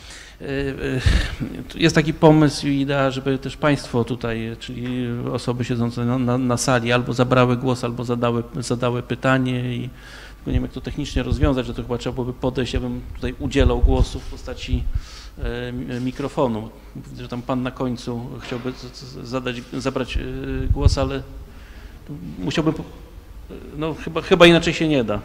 Jest taki pomysł i idea, żeby też państwo tutaj, czyli osoby siedzące na sali albo zabrały głos, albo zadały pytanie i nie wiem, jak to technicznie rozwiązać, że to chyba trzeba byłoby podejść, ja bym tutaj udzielał głosu w postaci mikrofonu. Widzę, że tam pan na końcu chciałby zabrać głos, ale musiałbym, no chyba inaczej się nie da.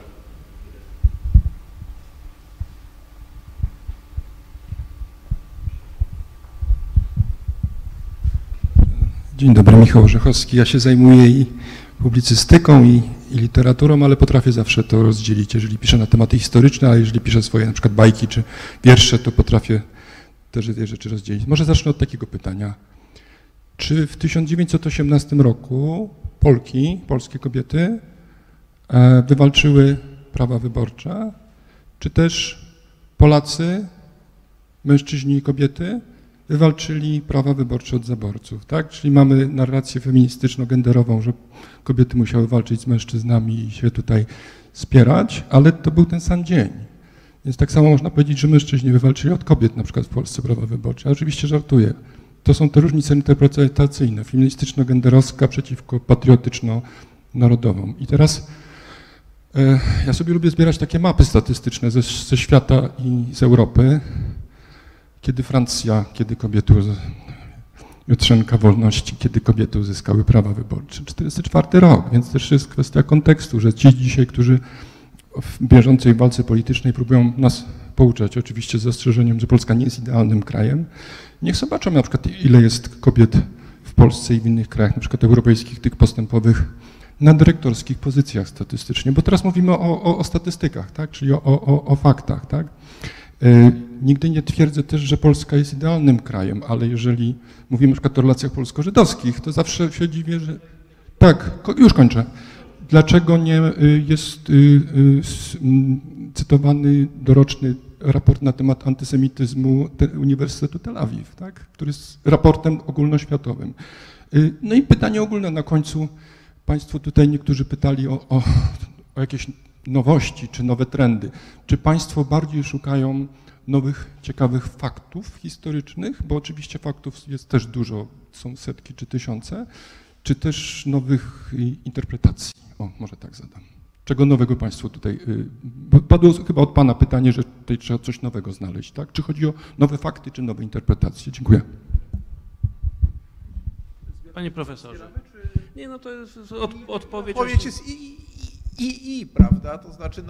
Dzień dobry, Michał Orzechowski. Ja się zajmuję i publicystyką, i literaturą, ale potrafię zawsze to rozdzielić. Jeżeli piszę na tematy historyczne, a jeżeli piszę swoje na przykład bajki czy wiersze, to potrafię te rzeczy rozdzielić. Może zacznę od takiego pytania. Czy w 1918 roku polskie kobiety wywalczyły prawa wyborcze, czy też Polacy, mężczyźni i kobiety, wywalczyli prawa wyborcze od zaborców, tak? Czyli mamy narrację feministyczno-genderową, że kobiety musiały walczyć z mężczyznami i się tutaj spierać, ale to był ten sam dzień. Więc tak samo można powiedzieć, że mężczyźni wywalczyli od kobiet na przykład w Polsce prawa wyborcze. Ja oczywiście żartuję. To są te różnice interpretacyjne, feministyczno-genderowska przeciwko patriotyczno-narodową. I teraz ja sobie lubię zbierać takie mapy statystyczne ze świata i z Europy. Kiedy Francja, kiedy kobiety, Jutrzenka wolności, kiedy kobiety uzyskały prawa wyborcze. 1944 rok, więc też jest kwestia kontekstu, że ci dzisiaj, którzy w bieżącej walce politycznej próbują nas pouczać, oczywiście z zastrzeżeniem, że Polska nie jest idealnym krajem, niech zobaczą na przykład, ile jest kobiet w Polsce i w innych krajach, na przykład europejskich, tych postępowych, na dyrektorskich pozycjach statystycznie, bo teraz mówimy o statystykach, tak? Czyli o faktach. Tak? Nigdy nie twierdzę też, że Polska jest idealnym krajem, ale jeżeli mówimy na przykład o relacjach polsko-żydowskich, to zawsze się dziwię, że... Tak, już kończę. Dlaczego nie jest cytowany doroczny raport na temat antysemityzmu Uniwersytetu Tel Awiw, tak? Który jest raportem ogólnoświatowym. No i pytanie ogólne na końcu. Państwo tutaj niektórzy pytali o jakieś nowości czy nowe trendy. Czy państwo bardziej szukają nowych, ciekawych faktów historycznych, bo oczywiście faktów jest też dużo, są setki czy tysiące, czy też nowych interpretacji? O, może tak zadam. Czego nowego państwo tutaj, padło chyba od pana pytanie, że tutaj trzeba coś nowego znaleźć, tak? Czy chodzi o nowe fakty, czy nowe interpretacje? Dziękuję. Panie profesorze. Nie, no to jest odpowiedź. Odpowiedź jest prawda? To znaczy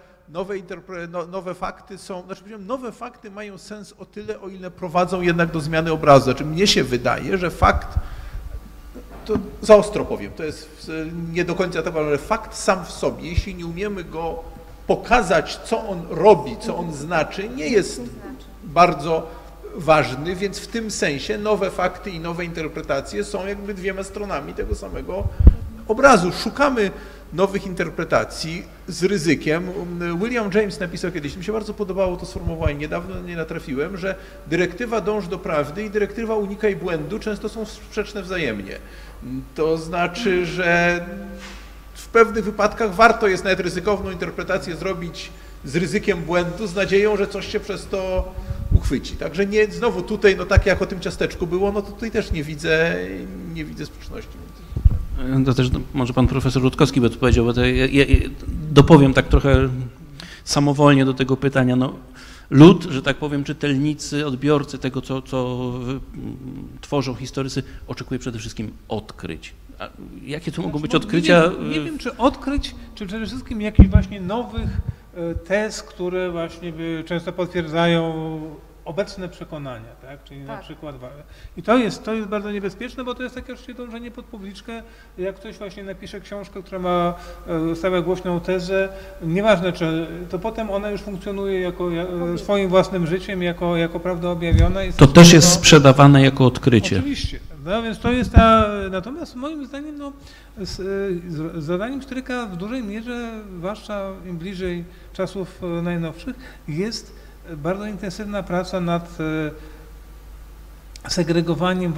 nowe fakty są, nowe fakty mają sens o tyle, o ile prowadzą jednak do zmiany obrazu. Znaczy mnie się wydaje, że fakt, to za ostro powiem, to jest nie do końca tak, ale fakt sam w sobie, jeśli nie umiemy go pokazać, co on robi, co on znaczy, nie jest bardzo ważny, więc w tym sensie nowe fakty i nowe interpretacje są jakby dwiema stronami tego samego obrazu. Szukamy nowych interpretacji z ryzykiem. William James napisał kiedyś, mi się bardzo podobało to sformułowanie, niedawno nie natrafiłem, że dyrektywa dąż do prawdy i dyrektywa unikaj błędu często są sprzeczne wzajemnie. To znaczy, że w pewnych wypadkach warto jest nawet ryzykowną interpretację zrobić z ryzykiem błędu, z nadzieją, że coś się przez to uchwyci. Także nie, znowu tutaj, no tak jak o tym ciasteczku było, no to tutaj też nie widzę sprzeczności. To też może pan profesor Rutkowski by to powiedział, bo to ja dopowiem tak trochę samowolnie do tego pytania. No, lud, że tak powiem, czytelnicy, odbiorcy tego, co tworzą historycy, oczekuje przede wszystkim odkryć. A jakie tu mogą być odkrycia? Nie wiem, czy odkryć, czy przede wszystkim jakichś właśnie nowych tez, które właśnie często potwierdzają obecne przekonania, tak? Czyli na przykład, i to jest bardzo niebezpieczne, bo to jest takie oczywiście dążenie pod publiczkę, jak ktoś właśnie napisze książkę, która stawia głośną tezę, nieważne czy, to potem ona już funkcjonuje swoim własnym życiem, jako prawda objawiona. To też jest sprzedawane jako odkrycie. Oczywiście, no, więc to jest natomiast moim zdaniem, no, zadaniem historyka w dużej mierze, zwłaszcza im bliżej czasów najnowszych, jest bardzo intensywna praca nad segregowaniem,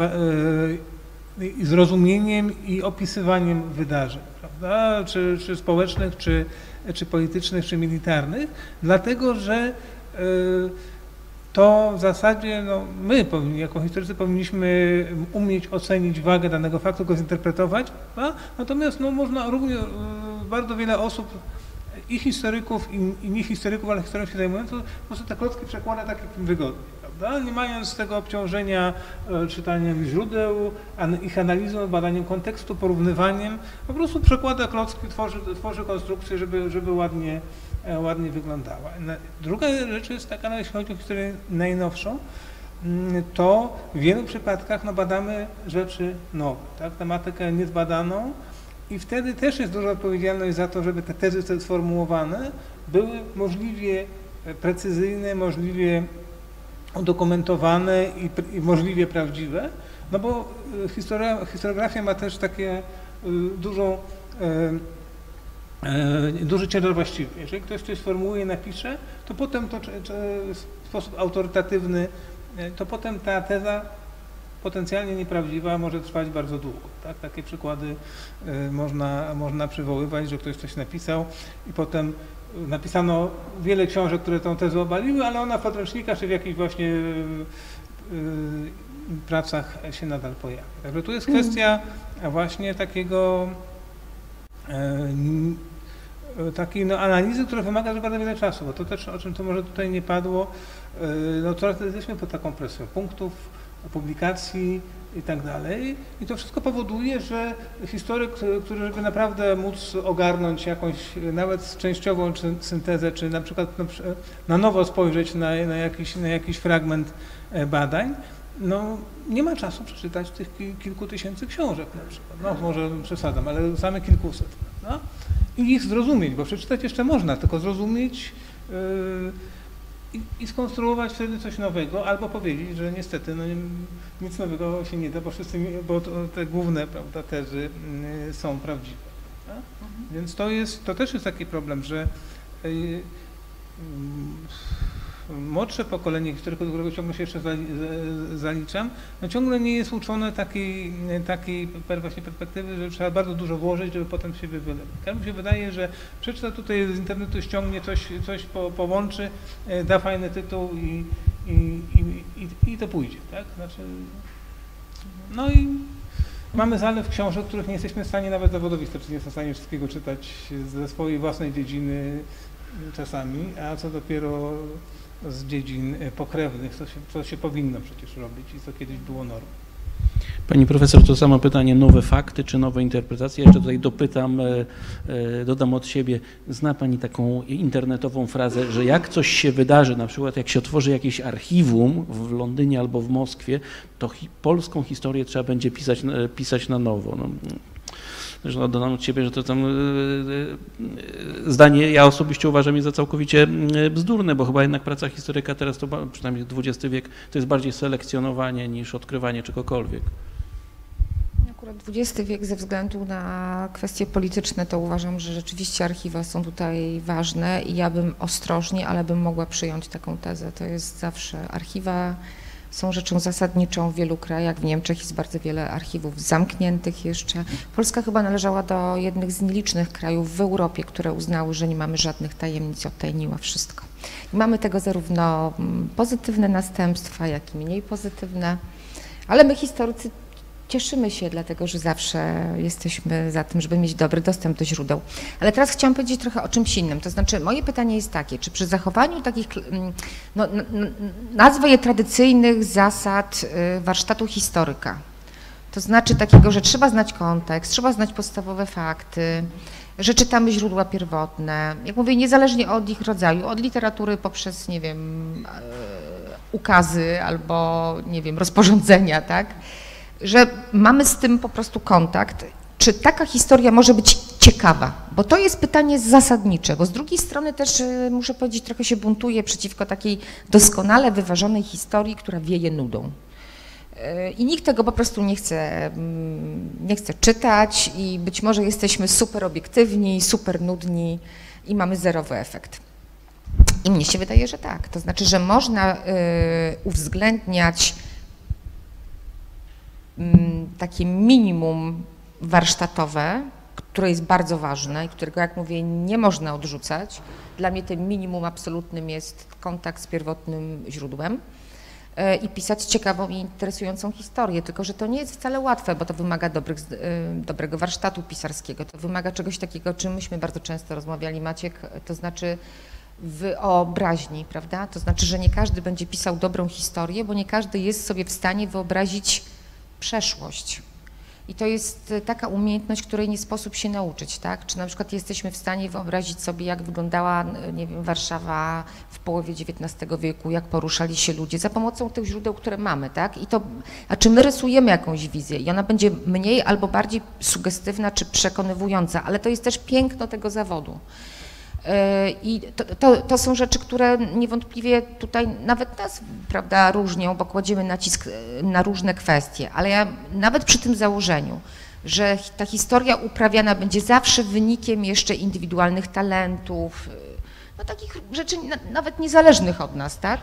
zrozumieniem i opisywaniem wydarzeń, prawda? Czy społecznych, czy politycznych, czy militarnych, dlatego że to w zasadzie no, my jako historycy powinniśmy umieć ocenić wagę danego faktu, go zinterpretować, natomiast no, można również bardzo wiele osób, i historyków, i nie historyków, ale historyków się zajmujących, to po prostu te klocki przekłada tak, jak im wygodnie, prawda? Nie mając tego obciążenia czytaniem źródeł, ich analizą, badaniem kontekstu, porównywaniem, po prostu przekłada klocki, tworzy konstrukcję, żeby ładnie wyglądała. Druga rzecz jest taka, jeśli chodzi o historię najnowszą, to w wielu przypadkach no, badamy rzeczy nowe, tak? Tematykę niezbadaną, i wtedy też jest duża odpowiedzialność za to, żeby te tezy sformułowane były możliwie precyzyjne, możliwie udokumentowane i możliwie prawdziwe, No bo historiografia ma też takie duży ciężar właściwy. Jeżeli ktoś coś sformułuje, napisze, to potem to w sposób autorytatywny, to potem ta teza potencjalnie nieprawdziwa może trwać bardzo długo. Tak? Takie przykłady można przywoływać, że ktoś coś napisał i potem napisano wiele książek, które tą tezę obaliły, ale ona w podręcznikach czy w jakichś właśnie pracach się nadal pojawia. Także tu jest kwestia właśnie takiej analizy, która wymaga bardzo wiele czasu, bo to też, o czym to może tutaj nie padło, no coraz jesteśmy pod taką presją punktów, publikacji i tak dalej. I to wszystko powoduje, że historyk, który żeby naprawdę móc ogarnąć jakąś nawet częściową syntezę, czy na przykład na nowo spojrzeć na jakiś fragment badań, no nie ma czasu przeczytać tych kilku tysięcy książek na przykład. No może przesadzam, ale same kilkuset. No? I ich zrozumieć, bo przeczytać jeszcze można, tylko zrozumieć i skonstruować wtedy coś nowego, albo powiedzieć, że niestety no, nic nowego się nie da, bo te główne, prawda, tezy są prawdziwe. Tak? Więc to też jest taki problem, że młodsze pokolenie historyków, do którego ciągle się jeszcze zaliczam, no ciągle nie jest uczone takiej właśnie perspektywy, że trzeba bardzo dużo włożyć, żeby potem się wylewać. Mi się wydaje, że przeczyta tutaj z internetu, ściągnie coś połączy, da fajny tytuł i to pójdzie, tak? Znaczy, no i mamy zalew książek, których nie jesteśmy w stanie nawet zawodowisko, czy nie jesteśmy w stanie wszystkiego czytać ze swojej własnej dziedziny czasami, a co dopiero z dziedzin pokrewnych, co się powinno przecież robić i co kiedyś było normą. Pani profesor, to samo pytanie, nowe fakty czy nowe interpretacje? Jeszcze tutaj dodam od siebie, zna Pani taką internetową frazę, że jak coś się wydarzy, na przykład jak się otworzy jakieś archiwum w Londynie albo w Moskwie, to polską historię trzeba będzie pisać na nowo. No. Zresztą dodam od siebie, że to tam zdanie ja osobiście uważam je za całkowicie bzdurne, bo chyba jednak praca historyka teraz, to przynajmniej XX wiek, to jest bardziej selekcjonowanie niż odkrywanie czegokolwiek. Akurat XX wiek ze względu na kwestie polityczne to uważam, że rzeczywiście archiwa są tutaj ważne i ja bym ostrożnie, ale bym mogła przyjąć taką tezę. To jest zawsze archiwa. Są rzeczą zasadniczą w wielu krajach. W Niemczech jest bardzo wiele archiwów zamkniętych jeszcze. Polska chyba należała do jednych z nielicznych krajów w Europie, które uznały, że nie mamy żadnych tajemnic, odtajniła wszystko. I mamy tego zarówno pozytywne następstwa, jak i mniej pozytywne, ale my historycy cieszymy się, dlatego że zawsze jesteśmy za tym, żeby mieć dobry dostęp do źródeł. Ale teraz chciałam powiedzieć trochę o czymś innym. To znaczy, moje pytanie jest takie, czy przy zachowaniu takich, nazwę je tradycyjnych zasad warsztatu historyka, to znaczy takiego, że trzeba znać kontekst, trzeba znać podstawowe fakty, że czytamy źródła pierwotne, jak mówię, niezależnie od ich rodzaju, od literatury poprzez, nie wiem, ukazy albo, nie wiem, rozporządzenia, tak? Że mamy z tym po prostu kontakt, czy taka historia może być ciekawa, bo to jest pytanie zasadnicze, bo z drugiej strony też muszę powiedzieć, trochę się buntuję przeciwko takiej doskonale wyważonej historii, która wieje nudą. I nikt tego po prostu nie chce czytać i być może jesteśmy super obiektywni, super nudni i mamy zerowy efekt. I mnie się wydaje, że tak, to znaczy, że można uwzględniać takie minimum warsztatowe, które jest bardzo ważne i którego, jak mówię, nie można odrzucać. Dla mnie tym minimum absolutnym jest kontakt z pierwotnym źródłem i pisać ciekawą i interesującą historię, tylko że to nie jest wcale łatwe, bo to wymaga dobrego warsztatu pisarskiego, to wymaga czegoś takiego, o czym myśmy bardzo często rozmawiali, Maciek, to znaczy wyobraźni, prawda? To znaczy, że nie każdy będzie pisał dobrą historię, bo nie każdy jest sobie w stanie wyobrazić przeszłość. I to jest taka umiejętność, której nie sposób się nauczyć, tak? Czy na przykład jesteśmy w stanie wyobrazić sobie, jak wyglądała, nie wiem, Warszawa w połowie XIX wieku, jak poruszali się ludzie za pomocą tych źródeł, które mamy, tak? I to, a czy my rysujemy jakąś wizję i ona będzie mniej albo bardziej sugestywna czy przekonywująca, ale to jest też piękno tego zawodu. I to są rzeczy, które niewątpliwie tutaj nawet nas, prawda, różnią, bo kładziemy nacisk na różne kwestie, ale ja nawet przy tym założeniu, że ta historia uprawiana będzie zawsze wynikiem jeszcze indywidualnych talentów, no takich rzeczy nawet niezależnych od nas, tak?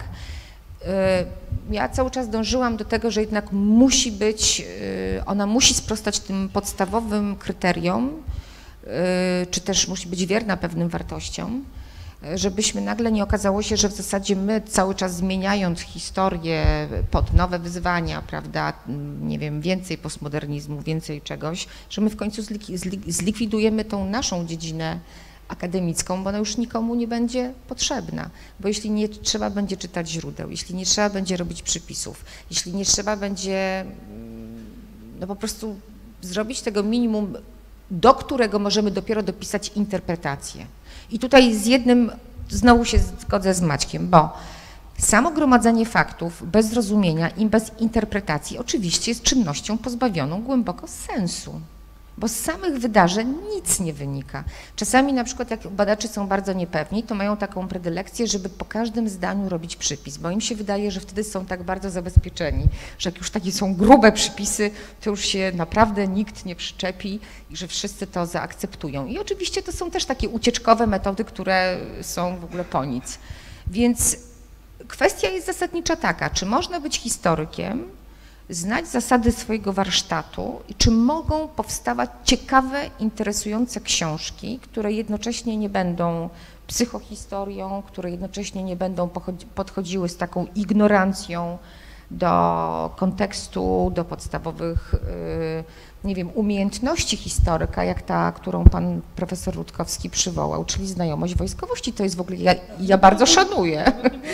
Ja cały czas dążyłam do tego, że jednak musi być, ona musi sprostać tym podstawowym kryteriom, czy też musi być wierna pewnym wartościom, żebyśmy nagle nie okazało się, że w zasadzie my cały czas zmieniając historię pod nowe wyzwania, prawda, nie wiem, więcej postmodernizmu, więcej czegoś, że my w końcu zlikwidujemy tą naszą dziedzinę akademicką, bo ona już nikomu nie będzie potrzebna, bo jeśli nie trzeba będzie czytać źródeł, jeśli nie trzeba będzie robić przypisów, jeśli nie trzeba będzie no po prostu zrobić tego minimum, do którego możemy dopiero dopisać interpretację. I tutaj z jednym znowu się zgodzę z Maćkiem, bo samo gromadzenie faktów bez zrozumienia i bez interpretacji oczywiście jest czynnością pozbawioną głęboko sensu, bo z samych wydarzeń nic nie wynika. Czasami na przykład jak badacze są bardzo niepewni, to mają taką predylekcję, żeby po każdym zdaniu robić przypis, bo im się wydaje, że wtedy są tak bardzo zabezpieczeni, że jak już takie są grube przypisy, to już się naprawdę nikt nie przyczepi i że wszyscy to zaakceptują. I oczywiście to są też takie ucieczkowe metody, które są w ogóle po nic. Więc kwestia jest zasadnicza taka, czy można być historykiem, znać zasady swojego warsztatu i czy mogą powstawać ciekawe, interesujące książki, które jednocześnie nie będą psychohistorią, które jednocześnie nie będą podchodziły z taką ignorancją do kontekstu, do podstawowych, nie wiem, umiejętności historyka, jak ta, którą pan profesor Rutkowski przywołał, czyli znajomość wojskowości. To jest w ogóle, ja bardzo szanuję.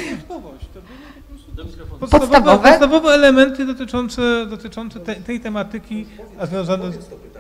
Podstawowe elementy dotyczące tej tematyki, a związane z...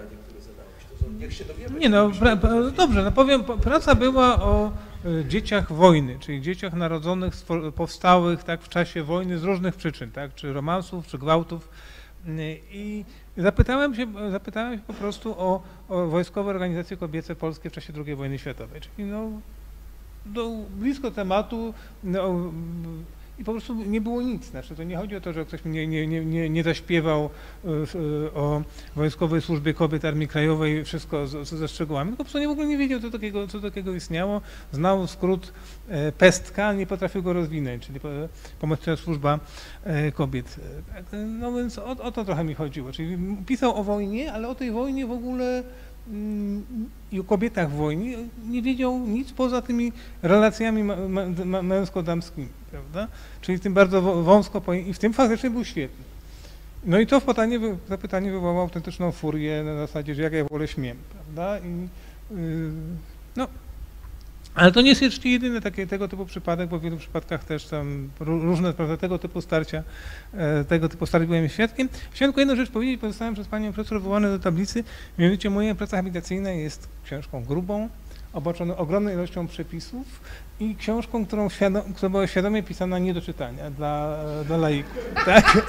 Nie no, dobrze, no powiem, praca była o dzieciach wojny, czyli dzieciach narodzonych, powstałych tak w czasie wojny z różnych przyczyn, tak, czy romansów, czy gwałtów. I zapytałem się po prostu o wojskowe organizacje kobiece polskie w czasie II wojny światowej, czyli no, blisko tematu, no, i po prostu nie było nic. Znaczy, to nie chodzi o to, że ktoś nie zaśpiewał o Wojskowej Służbie Kobiet Armii Krajowej, wszystko ze szczegółami, tylko po prostu w ogóle nie wiedział, co takiego istniało. Znał skrót PESTKA, nie potrafił go rozwinąć, czyli Pomocnicza Służba Kobiet. No więc o to trochę mi chodziło. Czyli pisał o wojnie, ale o tej wojnie w ogóle i o kobietach w wojnie nie wiedział nic poza tymi relacjami męsko-damskimi, prawda? Czyli tym bardzo wąsko, i w tym faktycznie był świetny. No i to zapytanie wywołało autentyczną furię na zasadzie, że jak ja w ogóle śmiem, prawda? No, ale to nie jest jeszcze jedyny tego typu przypadek, bo w wielu przypadkach też tam różne, prawda, tego typu starć byłem świadkiem. Chciałem tylko jedną rzecz powiedzieć, bo zostałem przez panią profesor wywołany do tablicy, mianowicie moja praca habilitacyjna jest książką grubą, oboczoną ogromną ilością przepisów i książką, która była świadomie pisana nie do czytania dla laików, tak?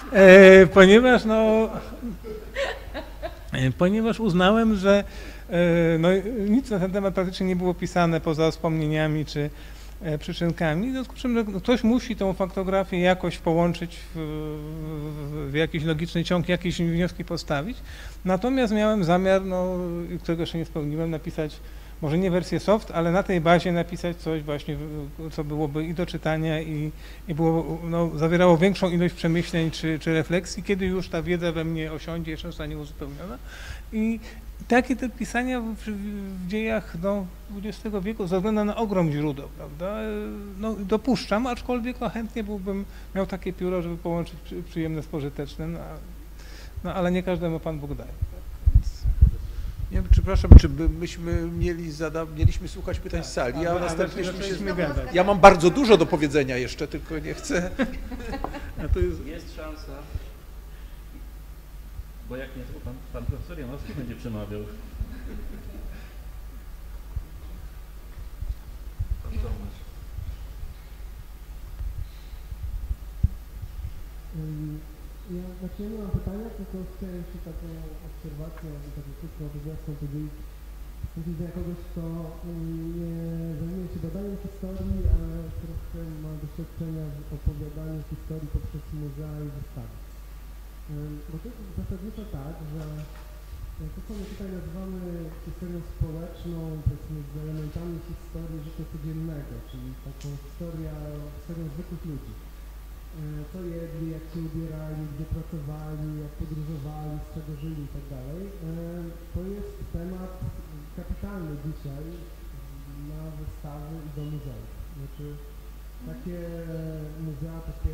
Ponieważ uznałem, że no, nic na ten temat praktycznie nie było pisane poza wspomnieniami czy przyczynkami, w związku z czym ktoś musi tą faktografię jakoś połączyć w jakiś logiczny ciąg, jakieś wnioski postawić. Natomiast miałem zamiar, no, którego jeszcze nie spełniłem, napisać może nie wersję soft, ale na tej bazie napisać coś właśnie, co byłoby i do czytania i było, no, zawierało większą ilość przemyśleń czy refleksji, kiedy już ta wiedza we mnie osiądzie, jeszcze zostanie uzupełniona. I takie te pisania w dziejach no, XX wieku ze względu na ogrom źródeł, prawda, no, dopuszczam, aczkolwiek no, chętnie miał takie pióro, żeby połączyć przyjemne z pożytecznym, no, ale nie każdemu Pan Bóg daje. Nie wiem, przepraszam, czy mieliśmy słuchać pytań z sali, a następnie ja mam bardzo dużo do powiedzenia jeszcze, tylko nie chcę. Jest szansa, bo jak nie, to pan profesor Janowski będzie przemawiał. Pan Tomasz. Ja znaczy nie mam pytania, tylko chciałem się taką obserwacją, taką krótką wywiadką podzielić punktu widzenia kogoś, kto nie zajmuje się badaniem historii, ale trochę ma doświadczenia w opowiadaniu historii poprzez muzea i wystawy. Bo to jest zasadniczo tak, że to, co my tutaj nazywamy historią społeczną, powiedzmy z elementami historii życia codziennego, czyli taką historią zwykłych ludzi. Co jedli, jak się ubierali, gdzie pracowali, jak podróżowali, z czego żyli i tak dalej. To jest temat kapitalny dzisiaj na wystawy i do muzeów. Znaczy takie muzea, takie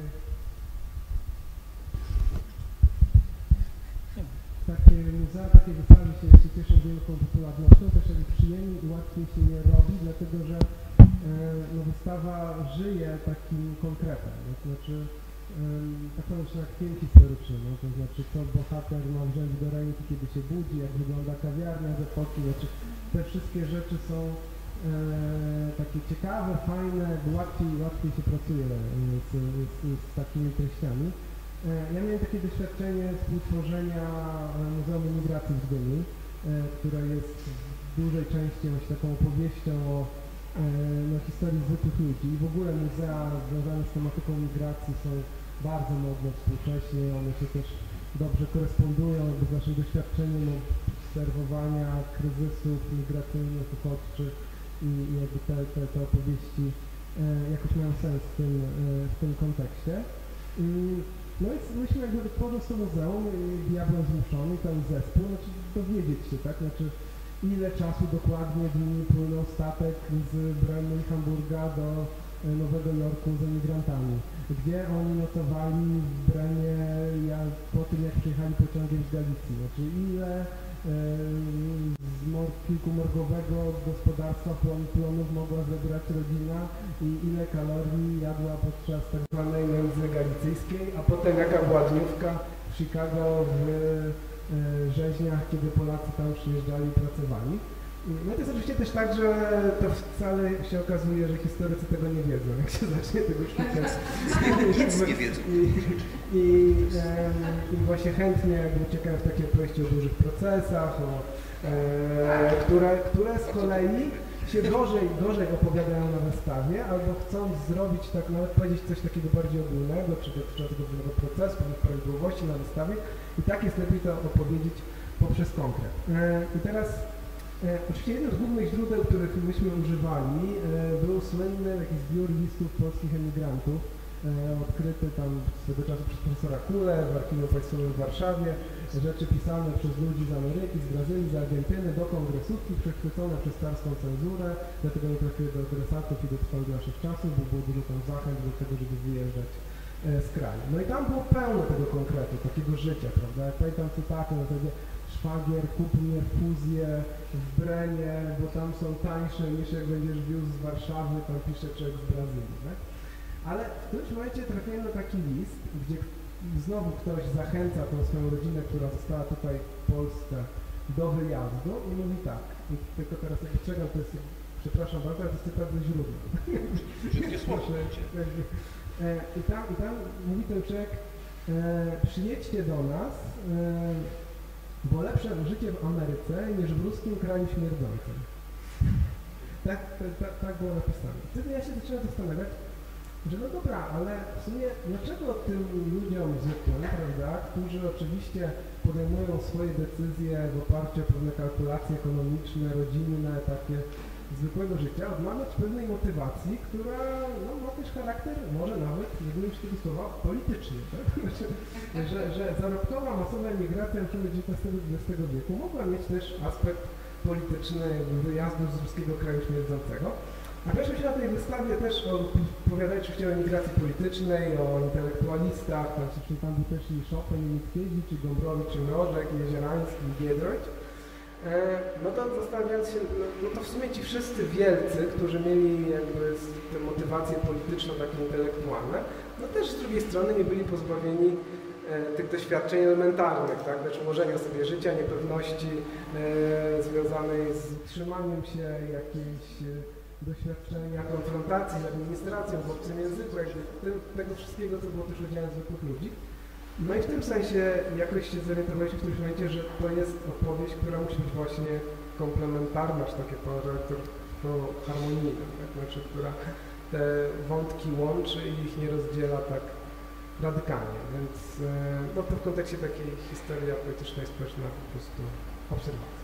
wystawy się cieszą wielką popularnością, też jakby przyjemniej i łatwiej się je robi, dlatego że no, wystawa żyje takim konkretem, znaczy tak samo jak film historyczny, no, to znaczy co bohater ma wziąć do ręki, kiedy się budzi, jak wygląda kawiarnia z epoki, znaczy te wszystkie rzeczy są takie ciekawe, fajne, łatwiej się pracuje z takimi treściami. Ja miałem takie doświadczenie współtworzenia Muzeum Emigracji w Gdyni, które jest w dużej części właśnie taką opowieścią o historii zwykłych ludzi. I w ogóle muzea związane z tematyką migracji są bardzo modne współcześnie, one się też dobrze korespondują z naszym doświadczeniem obserwowania kryzysów migracyjnych, uchodźczych i jakby te opowieści jakoś mają sens w tym kontekście. No i myśmy jakby tworząc to muzeum, diabłem zmuszony, cały zespół, znaczy dowiedzieć się, tak, znaczy ile czasu dokładnie dni płynął statek z Brenny i Hamburga do Nowego Jorku z emigrantami, gdzie oni nocowali w Brennie po tym, jak przyjechali pociągiem z Galicji, znaczy ile z kilkumorgowego gospodarstwa plonów mogła zebrać rodzina i ile kalorii jadła podczas tak zwanej nędzy galicyjskiej, a potem jaka była dniówka w Chicago w rzeźniach, kiedy Polacy tam przyjeżdżali i pracowali. No to jest oczywiście też tak, że to wcale się okazuje, że historycy tego nie wiedzą, jak się zacznie tego szukać. Nic nie wiedzą. I właśnie chętnie jakby uciekają w takie opowieści o dużych procesach, które z kolei się gorzej opowiadają na wystawie, albo chcą zrobić tak, nawet powiedzieć coś takiego bardziej ogólnego, czy dotyczącego pewnego procesu, pewnych prawidłowości na wystawie i tak jest lepiej to opowiedzieć poprzez konkret. I teraz oczywiście jednym z głównych źródeł, których myśmy używali, był słynny taki zbiór listów polskich emigrantów, odkryty tam swego czasu przez profesora Kulę w Archiwum Państwowym w Warszawie, rzeczy pisane przez ludzi z Ameryki, z Brazylii, z Argentyny do kongresówki, przechwycone przez starską cenzurę, dlatego nie trafiły do adresatów i dotrwały do naszych czasów, bo było dużo tam zachęt do tego, żeby wyjeżdżać z kraju. No i tam było pełno tego konkretu, takiego życia, prawda? Jak pamiętam cytaty na zasadzie szwagier, kup mnie fuzję w Brenie, bo tam są tańsze niż jak będziesz wiózł z Warszawy, tam pisze człowiek z Brazylii, tak? Ale w którymś momencie trafiłem na taki list, gdzie znowu ktoś zachęca tą swoją rodzinę, która została tutaj w Polsce, do wyjazdu i mówi tak, i tylko teraz jak czekam, to jest, przepraszam bardzo, ale to jest cytat ze źródła. I tam mówi ten człowiek, przyjedźcie do nas, bo lepsze życie w Ameryce niż w ruskim kraju śmierdzącym. Tak było napisane. Wtedy ja się zacząłem zastanawiać, że no dobra, ale w sumie dlaczego tym ludziom zwykłym, prawda, którzy oczywiście podejmują swoje decyzje w oparciu o pewne kalkulacje ekonomiczne, rodzinne, takie zwykłego życia, odmawiać pewnej motywacji, która no, ma też charakter, może nawet, nie bym już tego słowa, polityczny, tak? że zarobkowa masowa emigracja na przykład XIX wieku mogła mieć też aspekt polityczny wyjazdu z ruskiego kraju śmierdzącego. A myśmy się na tej wystawie też opowiadali oczywiście o emigracji politycznej, o intelektualistach, znaczy tam był też i Chopin, i Mickiewicz, i Gombrowicz, i Mrożek, i Jezierański, i Giedroyć. No to zastanawiając się, no to w sumie ci wszyscy wielcy, którzy mieli jakby te motywacje polityczne, takie intelektualne, no też z drugiej strony nie byli pozbawieni tych doświadczeń elementarnych, tak? Też ułożenia sobie życia, niepewności związanej z trzymaniem się jakiejś doświadczenia, konfrontacji z administracją, w obcym języku, jakby tego wszystkiego, co było też udziałem zwykłych ludzi. No i w tym sensie jakoś się zorientowaliśmy w tym momencie, że to jest opowieść, która musi być właśnie komplementarna, czy takie harmonijne, tak? Znaczy, która te wątki łączy i ich nie rozdziela tak radykalnie, więc no to w kontekście takiej historii politycznej, społecznej po prostu obserwacji.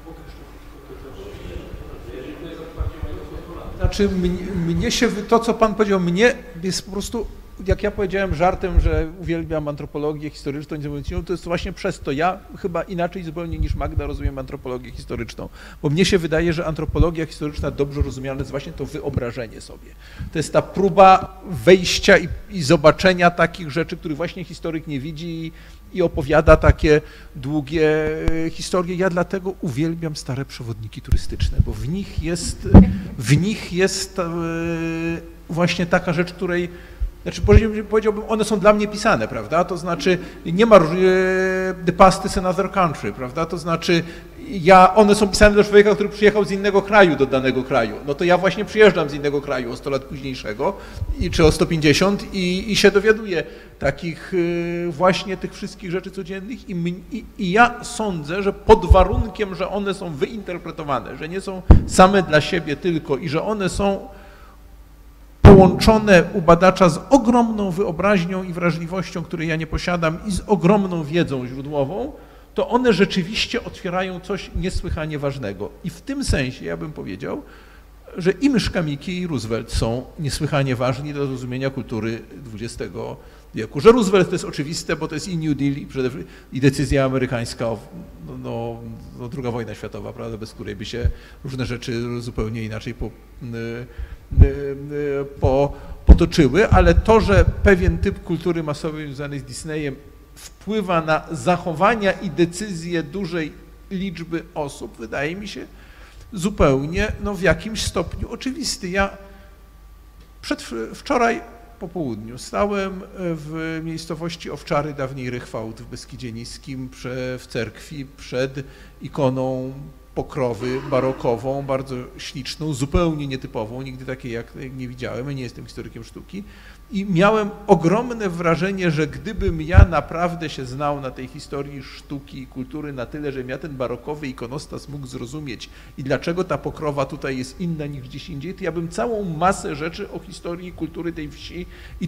Znaczy, mnie się, to co pan powiedział, mnie jest po prostu, jak ja powiedziałem żartem, że uwielbiam antropologię historyczną, to jest właśnie przez to. Ja chyba inaczej zupełnie niż Magda rozumiem antropologię historyczną, bo mnie się wydaje, że antropologia historyczna dobrze rozumiana jest właśnie to wyobrażenie sobie. To jest ta próba wejścia i zobaczenia takich rzeczy, których właśnie historyk nie widzi i opowiada takie długie historie. Ja dlatego uwielbiam stare przewodniki turystyczne, bo w nich jest właśnie taka rzecz, której, znaczy powiedziałbym, one są dla mnie pisane, prawda? To znaczy nie ma the past is another country, prawda? To znaczy one są pisane do człowieka, który przyjechał z innego kraju do danego kraju. No to ja właśnie przyjeżdżam z innego kraju o 100 lat późniejszego, czy o 150 i się dowiaduję takich właśnie tych wszystkich rzeczy codziennych i ja sądzę, że pod warunkiem, że one są wyinterpretowane, że nie są same dla siebie tylko i że one są połączone u badacza z ogromną wyobraźnią i wrażliwością, której ja nie posiadam, i z ogromną wiedzą źródłową, to one rzeczywiście otwierają coś niesłychanie ważnego. I w tym sensie ja bym powiedział, że i Myszkamiki, i Roosevelt są niesłychanie ważni do zrozumienia kultury XX wieku. Że Roosevelt to jest oczywiste, bo to jest i New Deal, i decyzja amerykańska, druga wojna światowa, prawda, bez której by się różne rzeczy zupełnie inaczej potoczyły, ale to, że pewien typ kultury masowej związany z Disneyem wpływa na zachowania i decyzje dużej liczby osób, wydaje mi się zupełnie w jakimś stopniu oczywisty. Ja wczoraj po południu stałem w miejscowości Owczary, dawniej Rychwałd w Beskidzie Niskim, w cerkwi przed ikoną Pokrowy barokową, bardzo śliczną, zupełnie nietypową, nigdy takiej jak nie widziałem, ja nie jestem historykiem sztuki i miałem ogromne wrażenie, że gdybym ja naprawdę się znał na tej historii sztuki i kultury na tyle, żebym ja ten barokowy ikonostas mógł zrozumieć i dlaczego ta Pokrowa tutaj jest inna niż gdzieś indziej, to ja bym całą masę rzeczy o historii i kultury tej wsi i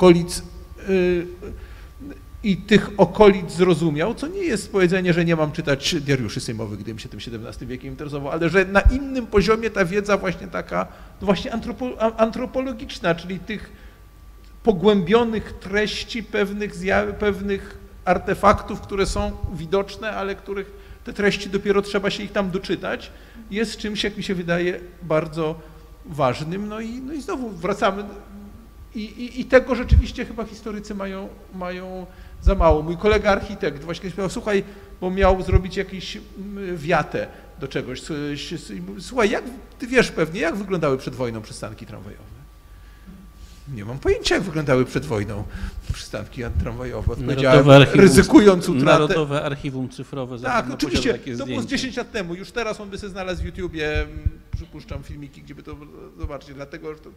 tych okolic zrozumiał, co nie jest powiedzenie, że nie mam czytać diariuszy sejmowych, gdybym się tym XVII wiekiem interesował, ale że na innym poziomie ta wiedza właśnie taka, właśnie antropologiczna, czyli tych pogłębionych treści pewnych artefaktów, które są widoczne, ale których te treści dopiero trzeba się ich tam doczytać, jest czymś, jak mi się wydaje, bardzo ważnym. No i znowu wracamy i tego rzeczywiście chyba historycy mają za mało. Mój kolega architekt właśnie powiedział, słuchaj, bo miał zrobić jakąś wiatę do czegoś. Słuchaj, ty wiesz pewnie, jak wyglądały przed wojną przystanki tramwajowe? Nie mam pojęcia, jak wyglądały przed wojną przystanki tramwajowe. Ryzykując utratę. Narodowe Archiwum Cyfrowe. Tak, oczywiście, to było z 10 lat temu. Już teraz on by sobie znalazł w YouTubie, przypuszczam, filmiki, gdzie by to zobaczyć. Dlatego, że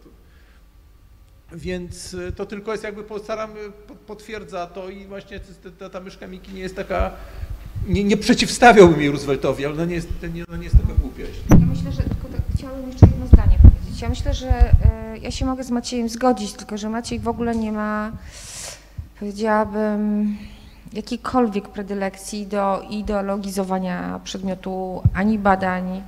więc to tylko jest jakby potwierdza to i właśnie ta Myszkamiki nie jest taka, nie przeciwstawiałbym jej Rooseveltowi, ale nie jest taka głupia. Ja myślę, że tylko chciałabym jeszcze jedno zdanie powiedzieć. Ja myślę, że ja się mogę z Maciejem zgodzić, tylko że Maciej w ogóle nie ma, powiedziałabym, jakiejkolwiek predylekcji do ideologizowania przedmiotu ani badań.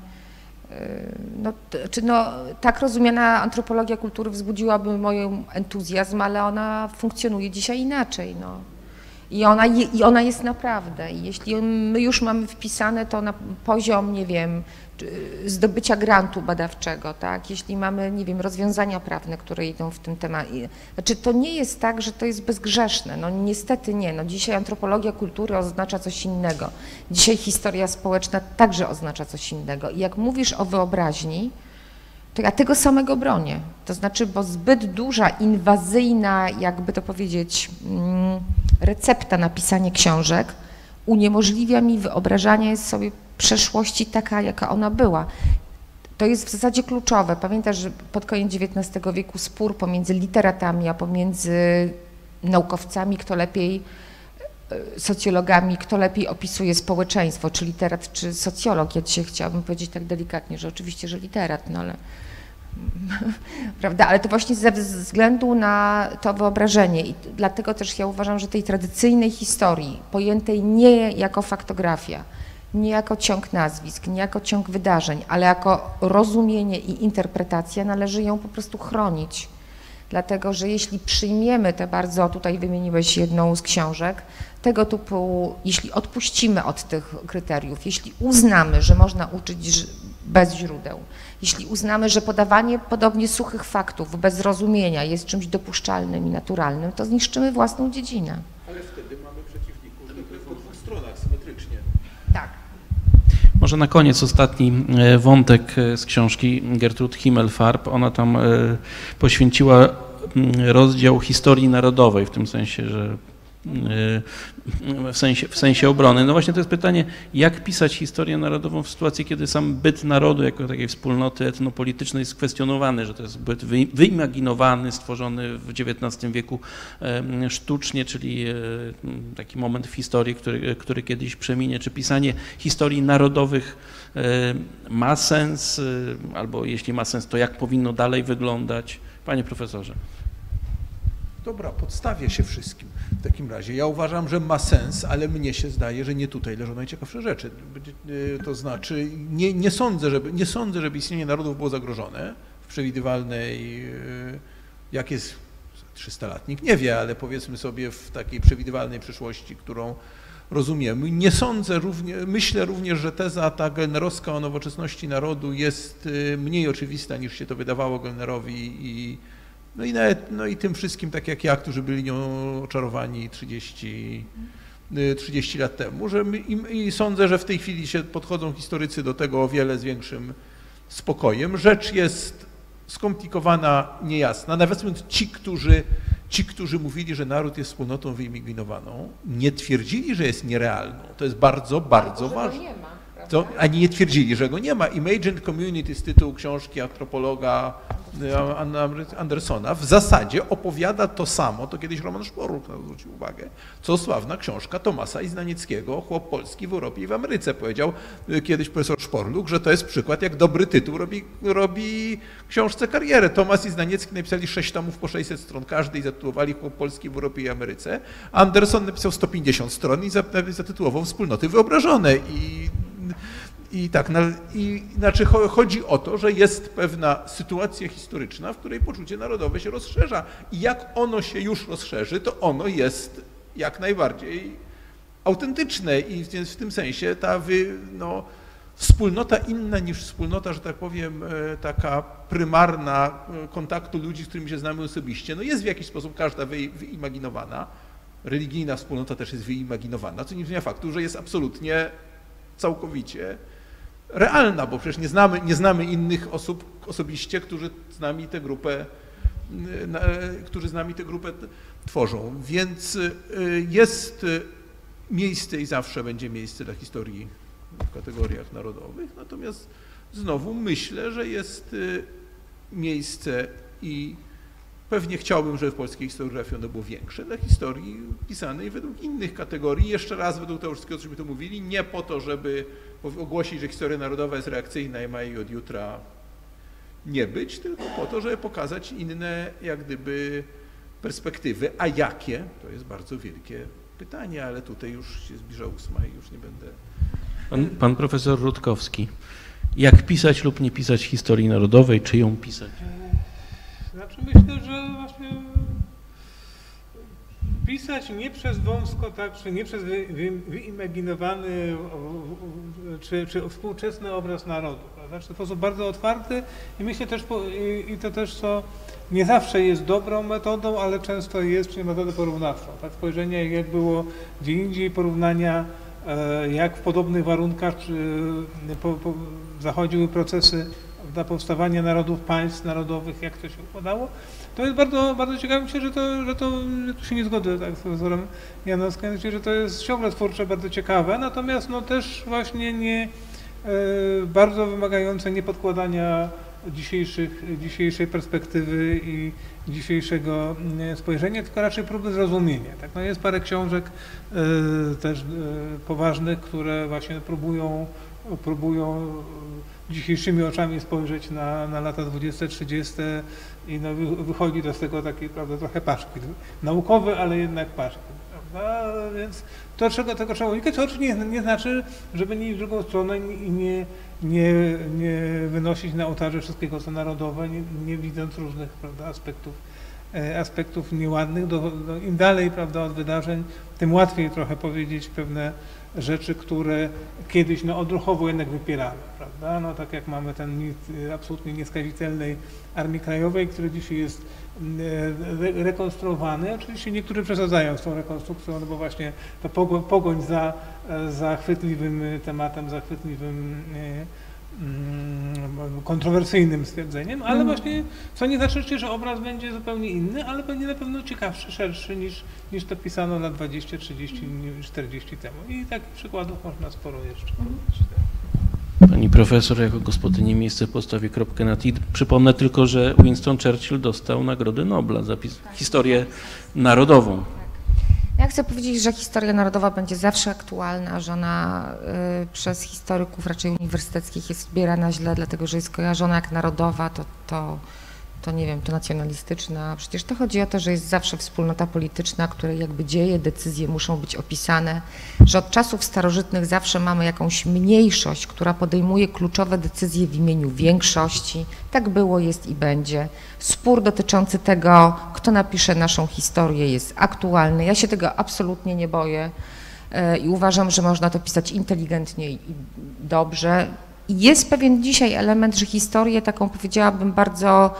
Tak rozumiana antropologia kultury wzbudziłaby mój entuzjazm, ale ona funkcjonuje dzisiaj inaczej. I ona jest naprawdę. I jeśli my już mamy wpisane to na poziom, nie wiem, zdobycia grantu badawczego, tak? Jeśli mamy, nie wiem, rozwiązania prawne, które idą w tym temacie. Znaczy to nie jest tak, że to jest bezgrzeszne. No niestety nie. No dzisiaj antropologia kultury oznacza coś innego. Dzisiaj historia społeczna także oznacza coś innego. I jak mówisz o wyobraźni, to ja tego samego bronię. To znaczy, bo zbyt duża, inwazyjna, jakby to powiedzieć, recepta na pisanie książek uniemożliwia mi wyobrażanie sobie przeszłości taka, jaka ona była. To jest w zasadzie kluczowe. Pamiętasz, że pod koniec XIX wieku spór pomiędzy literatami, a pomiędzy naukowcami, kto lepiej socjologami, kto lepiej opisuje społeczeństwo, czy literat, czy socjolog. Ja dzisiaj chciałabym powiedzieć tak delikatnie, że oczywiście, że literat, no ale prawda, ale to właśnie ze względu na to wyobrażenie i dlatego też ja uważam, że tej tradycyjnej historii, pojętej nie jako faktografia, nie jako ciąg nazwisk, nie jako ciąg wydarzeń, ale jako rozumienie i interpretacja, należy ją po prostu chronić. Dlatego, że jeśli przyjmiemy te bardzo, tutaj wymieniłeś jedną z książek, tego typu, jeśli odpuścimy od tych kryteriów, jeśli uznamy, że można uczyć bez źródeł, jeśli uznamy, że podawanie podobnie suchych faktów bez rozumienia jest czymś dopuszczalnym i naturalnym, to zniszczymy własną dziedzinę. Ale wtedy mamy przeciwników po dwóch stronach symetrycznie. Tak. Może na koniec ostatni wątek z książki Gertrud Himmelfarb. Ona tam poświęciła rozdział historii narodowej, w tym sensie, że w sensie obrony. No właśnie to jest pytanie, jak pisać historię narodową w sytuacji, kiedy sam byt narodu jako takiej wspólnoty etnopolitycznej jest kwestionowany, że to jest byt wyimaginowany, stworzony w XIX wieku sztucznie, czyli taki moment w historii, który kiedyś przeminie. Czy pisanie historii narodowych ma sens, albo jeśli ma sens, to jak powinno dalej wyglądać? Panie profesorze. Dobra, podstawię się wszystkim w takim razie. Ja uważam, że ma sens, ale mnie się zdaje, że nie tutaj leżą najciekawsze rzeczy. To znaczy nie sądzę, żeby istnienie narodów było zagrożone w przewidywalnej, jak jest 300 lat, nikt nie wie, ale powiedzmy sobie w takiej przewidywalnej przyszłości, którą rozumiemy. Nie sądzę myślę również, że teza ta Gellnerowska o nowoczesności narodu jest mniej oczywista, niż się to wydawało Gellnerowi no i tym wszystkim, tak jak ja, którzy byli nią oczarowani 30 lat temu, i sądzę, że w tej chwili się podchodzą historycy do tego o wiele z większym spokojem. Rzecz jest skomplikowana, niejasna. Nawet ci, którzy mówili, że naród jest wspólnotą wyimaginowaną, nie twierdzili, że jest nierealną. To jest bardzo, bardzo ważne. Ani nie twierdzili, że go nie ma. Imagined Community z tytułu książki antropologa Andersona w zasadzie opowiada to samo, to kiedyś Roman Szporuk zwrócił uwagę, co sławna książka Tomasa Iznanieckiego, Chłop Polski w Europie i w Ameryce. Powiedział kiedyś profesor Szporluk, że to jest przykład, jak dobry tytuł robi książce karierę. Tomasz i Znaniecki napisali 6 tomów po 600 stron każdy i zatytułowali Chłop Polski w Europie i Ameryce. Anderson napisał 150 stron i zatytułował Wspólnoty Wyobrażone. Znaczy chodzi o to, że jest pewna sytuacja historyczna, w której poczucie narodowe się rozszerza i jak ono się już rozszerzy, to ono jest jak najbardziej autentyczne i w tym sensie ta wspólnota inna niż wspólnota, że tak powiem, taka prymarna kontaktu ludzi, z którymi się znamy osobiście, no jest w jakiś sposób każda wyimaginowana. Religijna wspólnota też jest wyimaginowana, co nie zmienia faktu, że jest absolutnie całkowicie realna, bo przecież nie znamy innych osób osobiście, którzy z nami tę grupę tworzą. Więc jest miejsce i zawsze będzie miejsce dla historii w kategoriach narodowych, natomiast znowu myślę, że jest miejsce i pewnie chciałbym, żeby w polskiej historiografii ono było większe, dla historii pisanej według innych kategorii. Jeszcze raz według tego wszystkiego, cośmy tu mówili, nie po to, żeby ogłosić, że historia narodowa jest reakcyjna i ma jej od jutra nie być, tylko po to, żeby pokazać inne jak gdyby perspektywy. A jakie? To jest bardzo wielkie pytanie, ale tutaj już się zbliża 8 i już nie będę... Pan profesor Rutkowski. Jak pisać lub nie pisać historii narodowej, czy ją pisać? Znaczy myślę, że właśnie pisać nie przez wąsko, tak, czy nie przez wyimaginowany, czy współczesny obraz narodu. Znaczy w sposób bardzo otwarty i myślę też, i to też co nie zawsze jest dobrą metodą, ale często jest czyli metodą porównawczą. Tak, spojrzenie jak było gdzie indziej, porównania jak w podobnych warunkach zachodziły procesy dla powstawania narodów, państw narodowych, jak to się układało. To jest bardzo, bardzo ciekawe. Myślę, że tu się nie zgodzę tak, z profesorem Janowskim, że to jest ciągle twórcze, bardzo ciekawe, natomiast no też właśnie nie bardzo wymagające niepodkładania dzisiejszej perspektywy i dzisiejszego spojrzenia, tylko raczej próby zrozumienia. Tak? No jest parę książek też poważnych, które właśnie próbują dzisiejszymi oczami spojrzeć na lata 20, 30 i no wychodzi to z tego taki, prawda, trochę paszkwil. Naukowy, ale jednak paszkwil. Prawda? Więc tego trzeba unikać, co oczywiście nie znaczy, żeby nie iść w drugą stronę i nie wynosić na ołtarze wszystkiego, co narodowe, nie widząc różnych, prawda, aspektów nieładnych. Im dalej, prawda, od wydarzeń, tym łatwiej trochę powiedzieć pewne rzeczy, które kiedyś odruchowo jednak wypieramy, prawda? No tak jak mamy ten mit absolutnie nieskazitelnej Armii Krajowej, który dzisiaj jest rekonstruowany. Oczywiście niektórzy przesadzają z tą rekonstrukcją, no bo właśnie to pogoń za chwytliwym tematem, za chwytliwym kontrowersyjnym stwierdzeniem, ale właśnie, co nie znaczy, że obraz będzie zupełnie inny, ale będzie na pewno ciekawszy, szerszy niż to pisano lat 20, 30, 40 temu. I takich przykładów można sporo jeszcze podać. Pani profesor, jako gospodyni miejsce postawi kropkę nad i. Przypomnę tylko, że Winston Churchill dostał Nagrodę Nobla za historię narodową. Ja chcę powiedzieć, że historia narodowa będzie zawsze aktualna, że ona przez historyków raczej uniwersyteckich jest odbierana źle, dlatego że jest kojarzona jak narodowa, to nie wiem, to nacjonalistyczna. Przecież to chodzi o to, że jest zawsze wspólnota polityczna, której jakby dzieje, decyzje muszą być opisane, że od czasów starożytnych zawsze mamy jakąś mniejszość, która podejmuje kluczowe decyzje w imieniu większości. Tak było, jest i będzie. Spór dotyczący tego, kto napisze naszą historię, jest aktualny. Ja się tego absolutnie nie boję i uważam, że można to pisać inteligentnie i dobrze. I jest pewien dzisiaj element, że historię taką, powiedziałabym, bardzo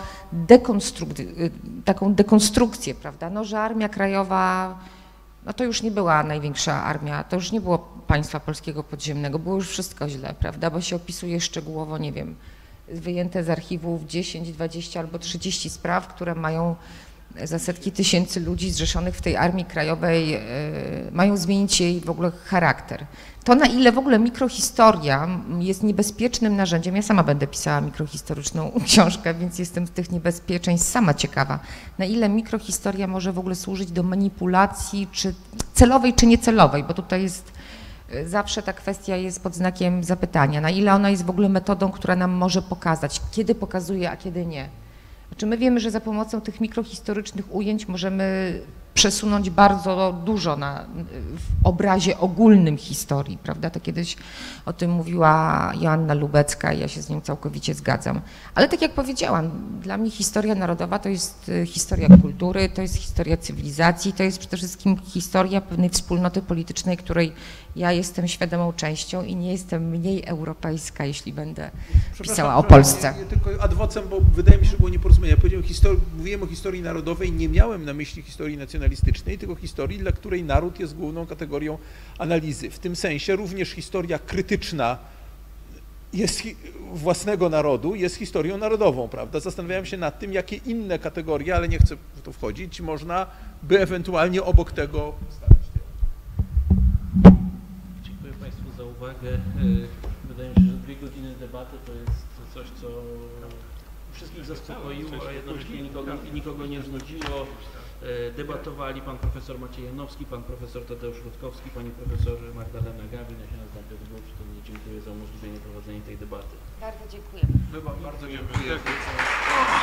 taką dekonstrukcję, prawda, no, że Armia Krajowa, no to już nie była największa armia, to już nie było państwa polskiego podziemnego, było już wszystko źle, prawda, bo się opisuje szczegółowo, nie wiem, wyjęte z archiwów 10, 20 albo 30 spraw, które mają za setki tysięcy ludzi zrzeszonych w tej Armii Krajowej, mają zmienić jej w ogóle charakter. To, na ile w ogóle mikrohistoria jest niebezpiecznym narzędziem, ja sama będę pisała mikrohistoryczną książkę, więc jestem z tych niebezpieczeństw sama ciekawa, na ile mikrohistoria może w ogóle służyć do manipulacji, czy celowej, czy niecelowej, bo tutaj jest zawsze ta kwestia jest pod znakiem zapytania, na ile ona jest w ogóle metodą, która nam może pokazać, kiedy pokazuje, a kiedy nie. Znaczy my wiemy, że za pomocą tych mikrohistorycznych ujęć możemy przesunąć bardzo dużo w obrazie ogólnym historii, prawda? To kiedyś o tym mówiła Joanna Lubecka i ja się z nią całkowicie zgadzam. Ale tak jak powiedziałam, dla mnie historia narodowa to jest historia kultury, to jest historia cywilizacji, to jest przede wszystkim historia pewnej wspólnoty politycznej, której ja jestem świadomą częścią i nie jestem mniej europejska, jeśli będę pisała o Polsce. Nie tylko ad vocem, bo wydaje mi się, że było nieporozumienie. Ja mówiłem o historii narodowej, nie miałem na myśli historii nacjonalistycznej, tylko historii, dla której naród jest główną kategorią analizy. W tym sensie również historia krytyczna własnego narodu jest historią narodową, prawda? Zastanawiałem się nad tym, jakie inne kategorie, ale nie chcę w to wchodzić, można by ewentualnie obok tego stawić. Dziękuję Państwu za uwagę. Wydaje mi się, że 2 godziny debaty to jest coś, co wszystkich zaspokoiło, a jednocześnie nikogo nie znudziło. Debatowali pan profesor Maciej Janowski, pan profesor Tadeusz Rutkowski, pani profesor Magdalena Gawin. Ja się nazywam Piotr Głowczyk, dziękuję za umożliwienie prowadzenia tej debaty. Bardzo dziękuję. Bardzo dziękuję.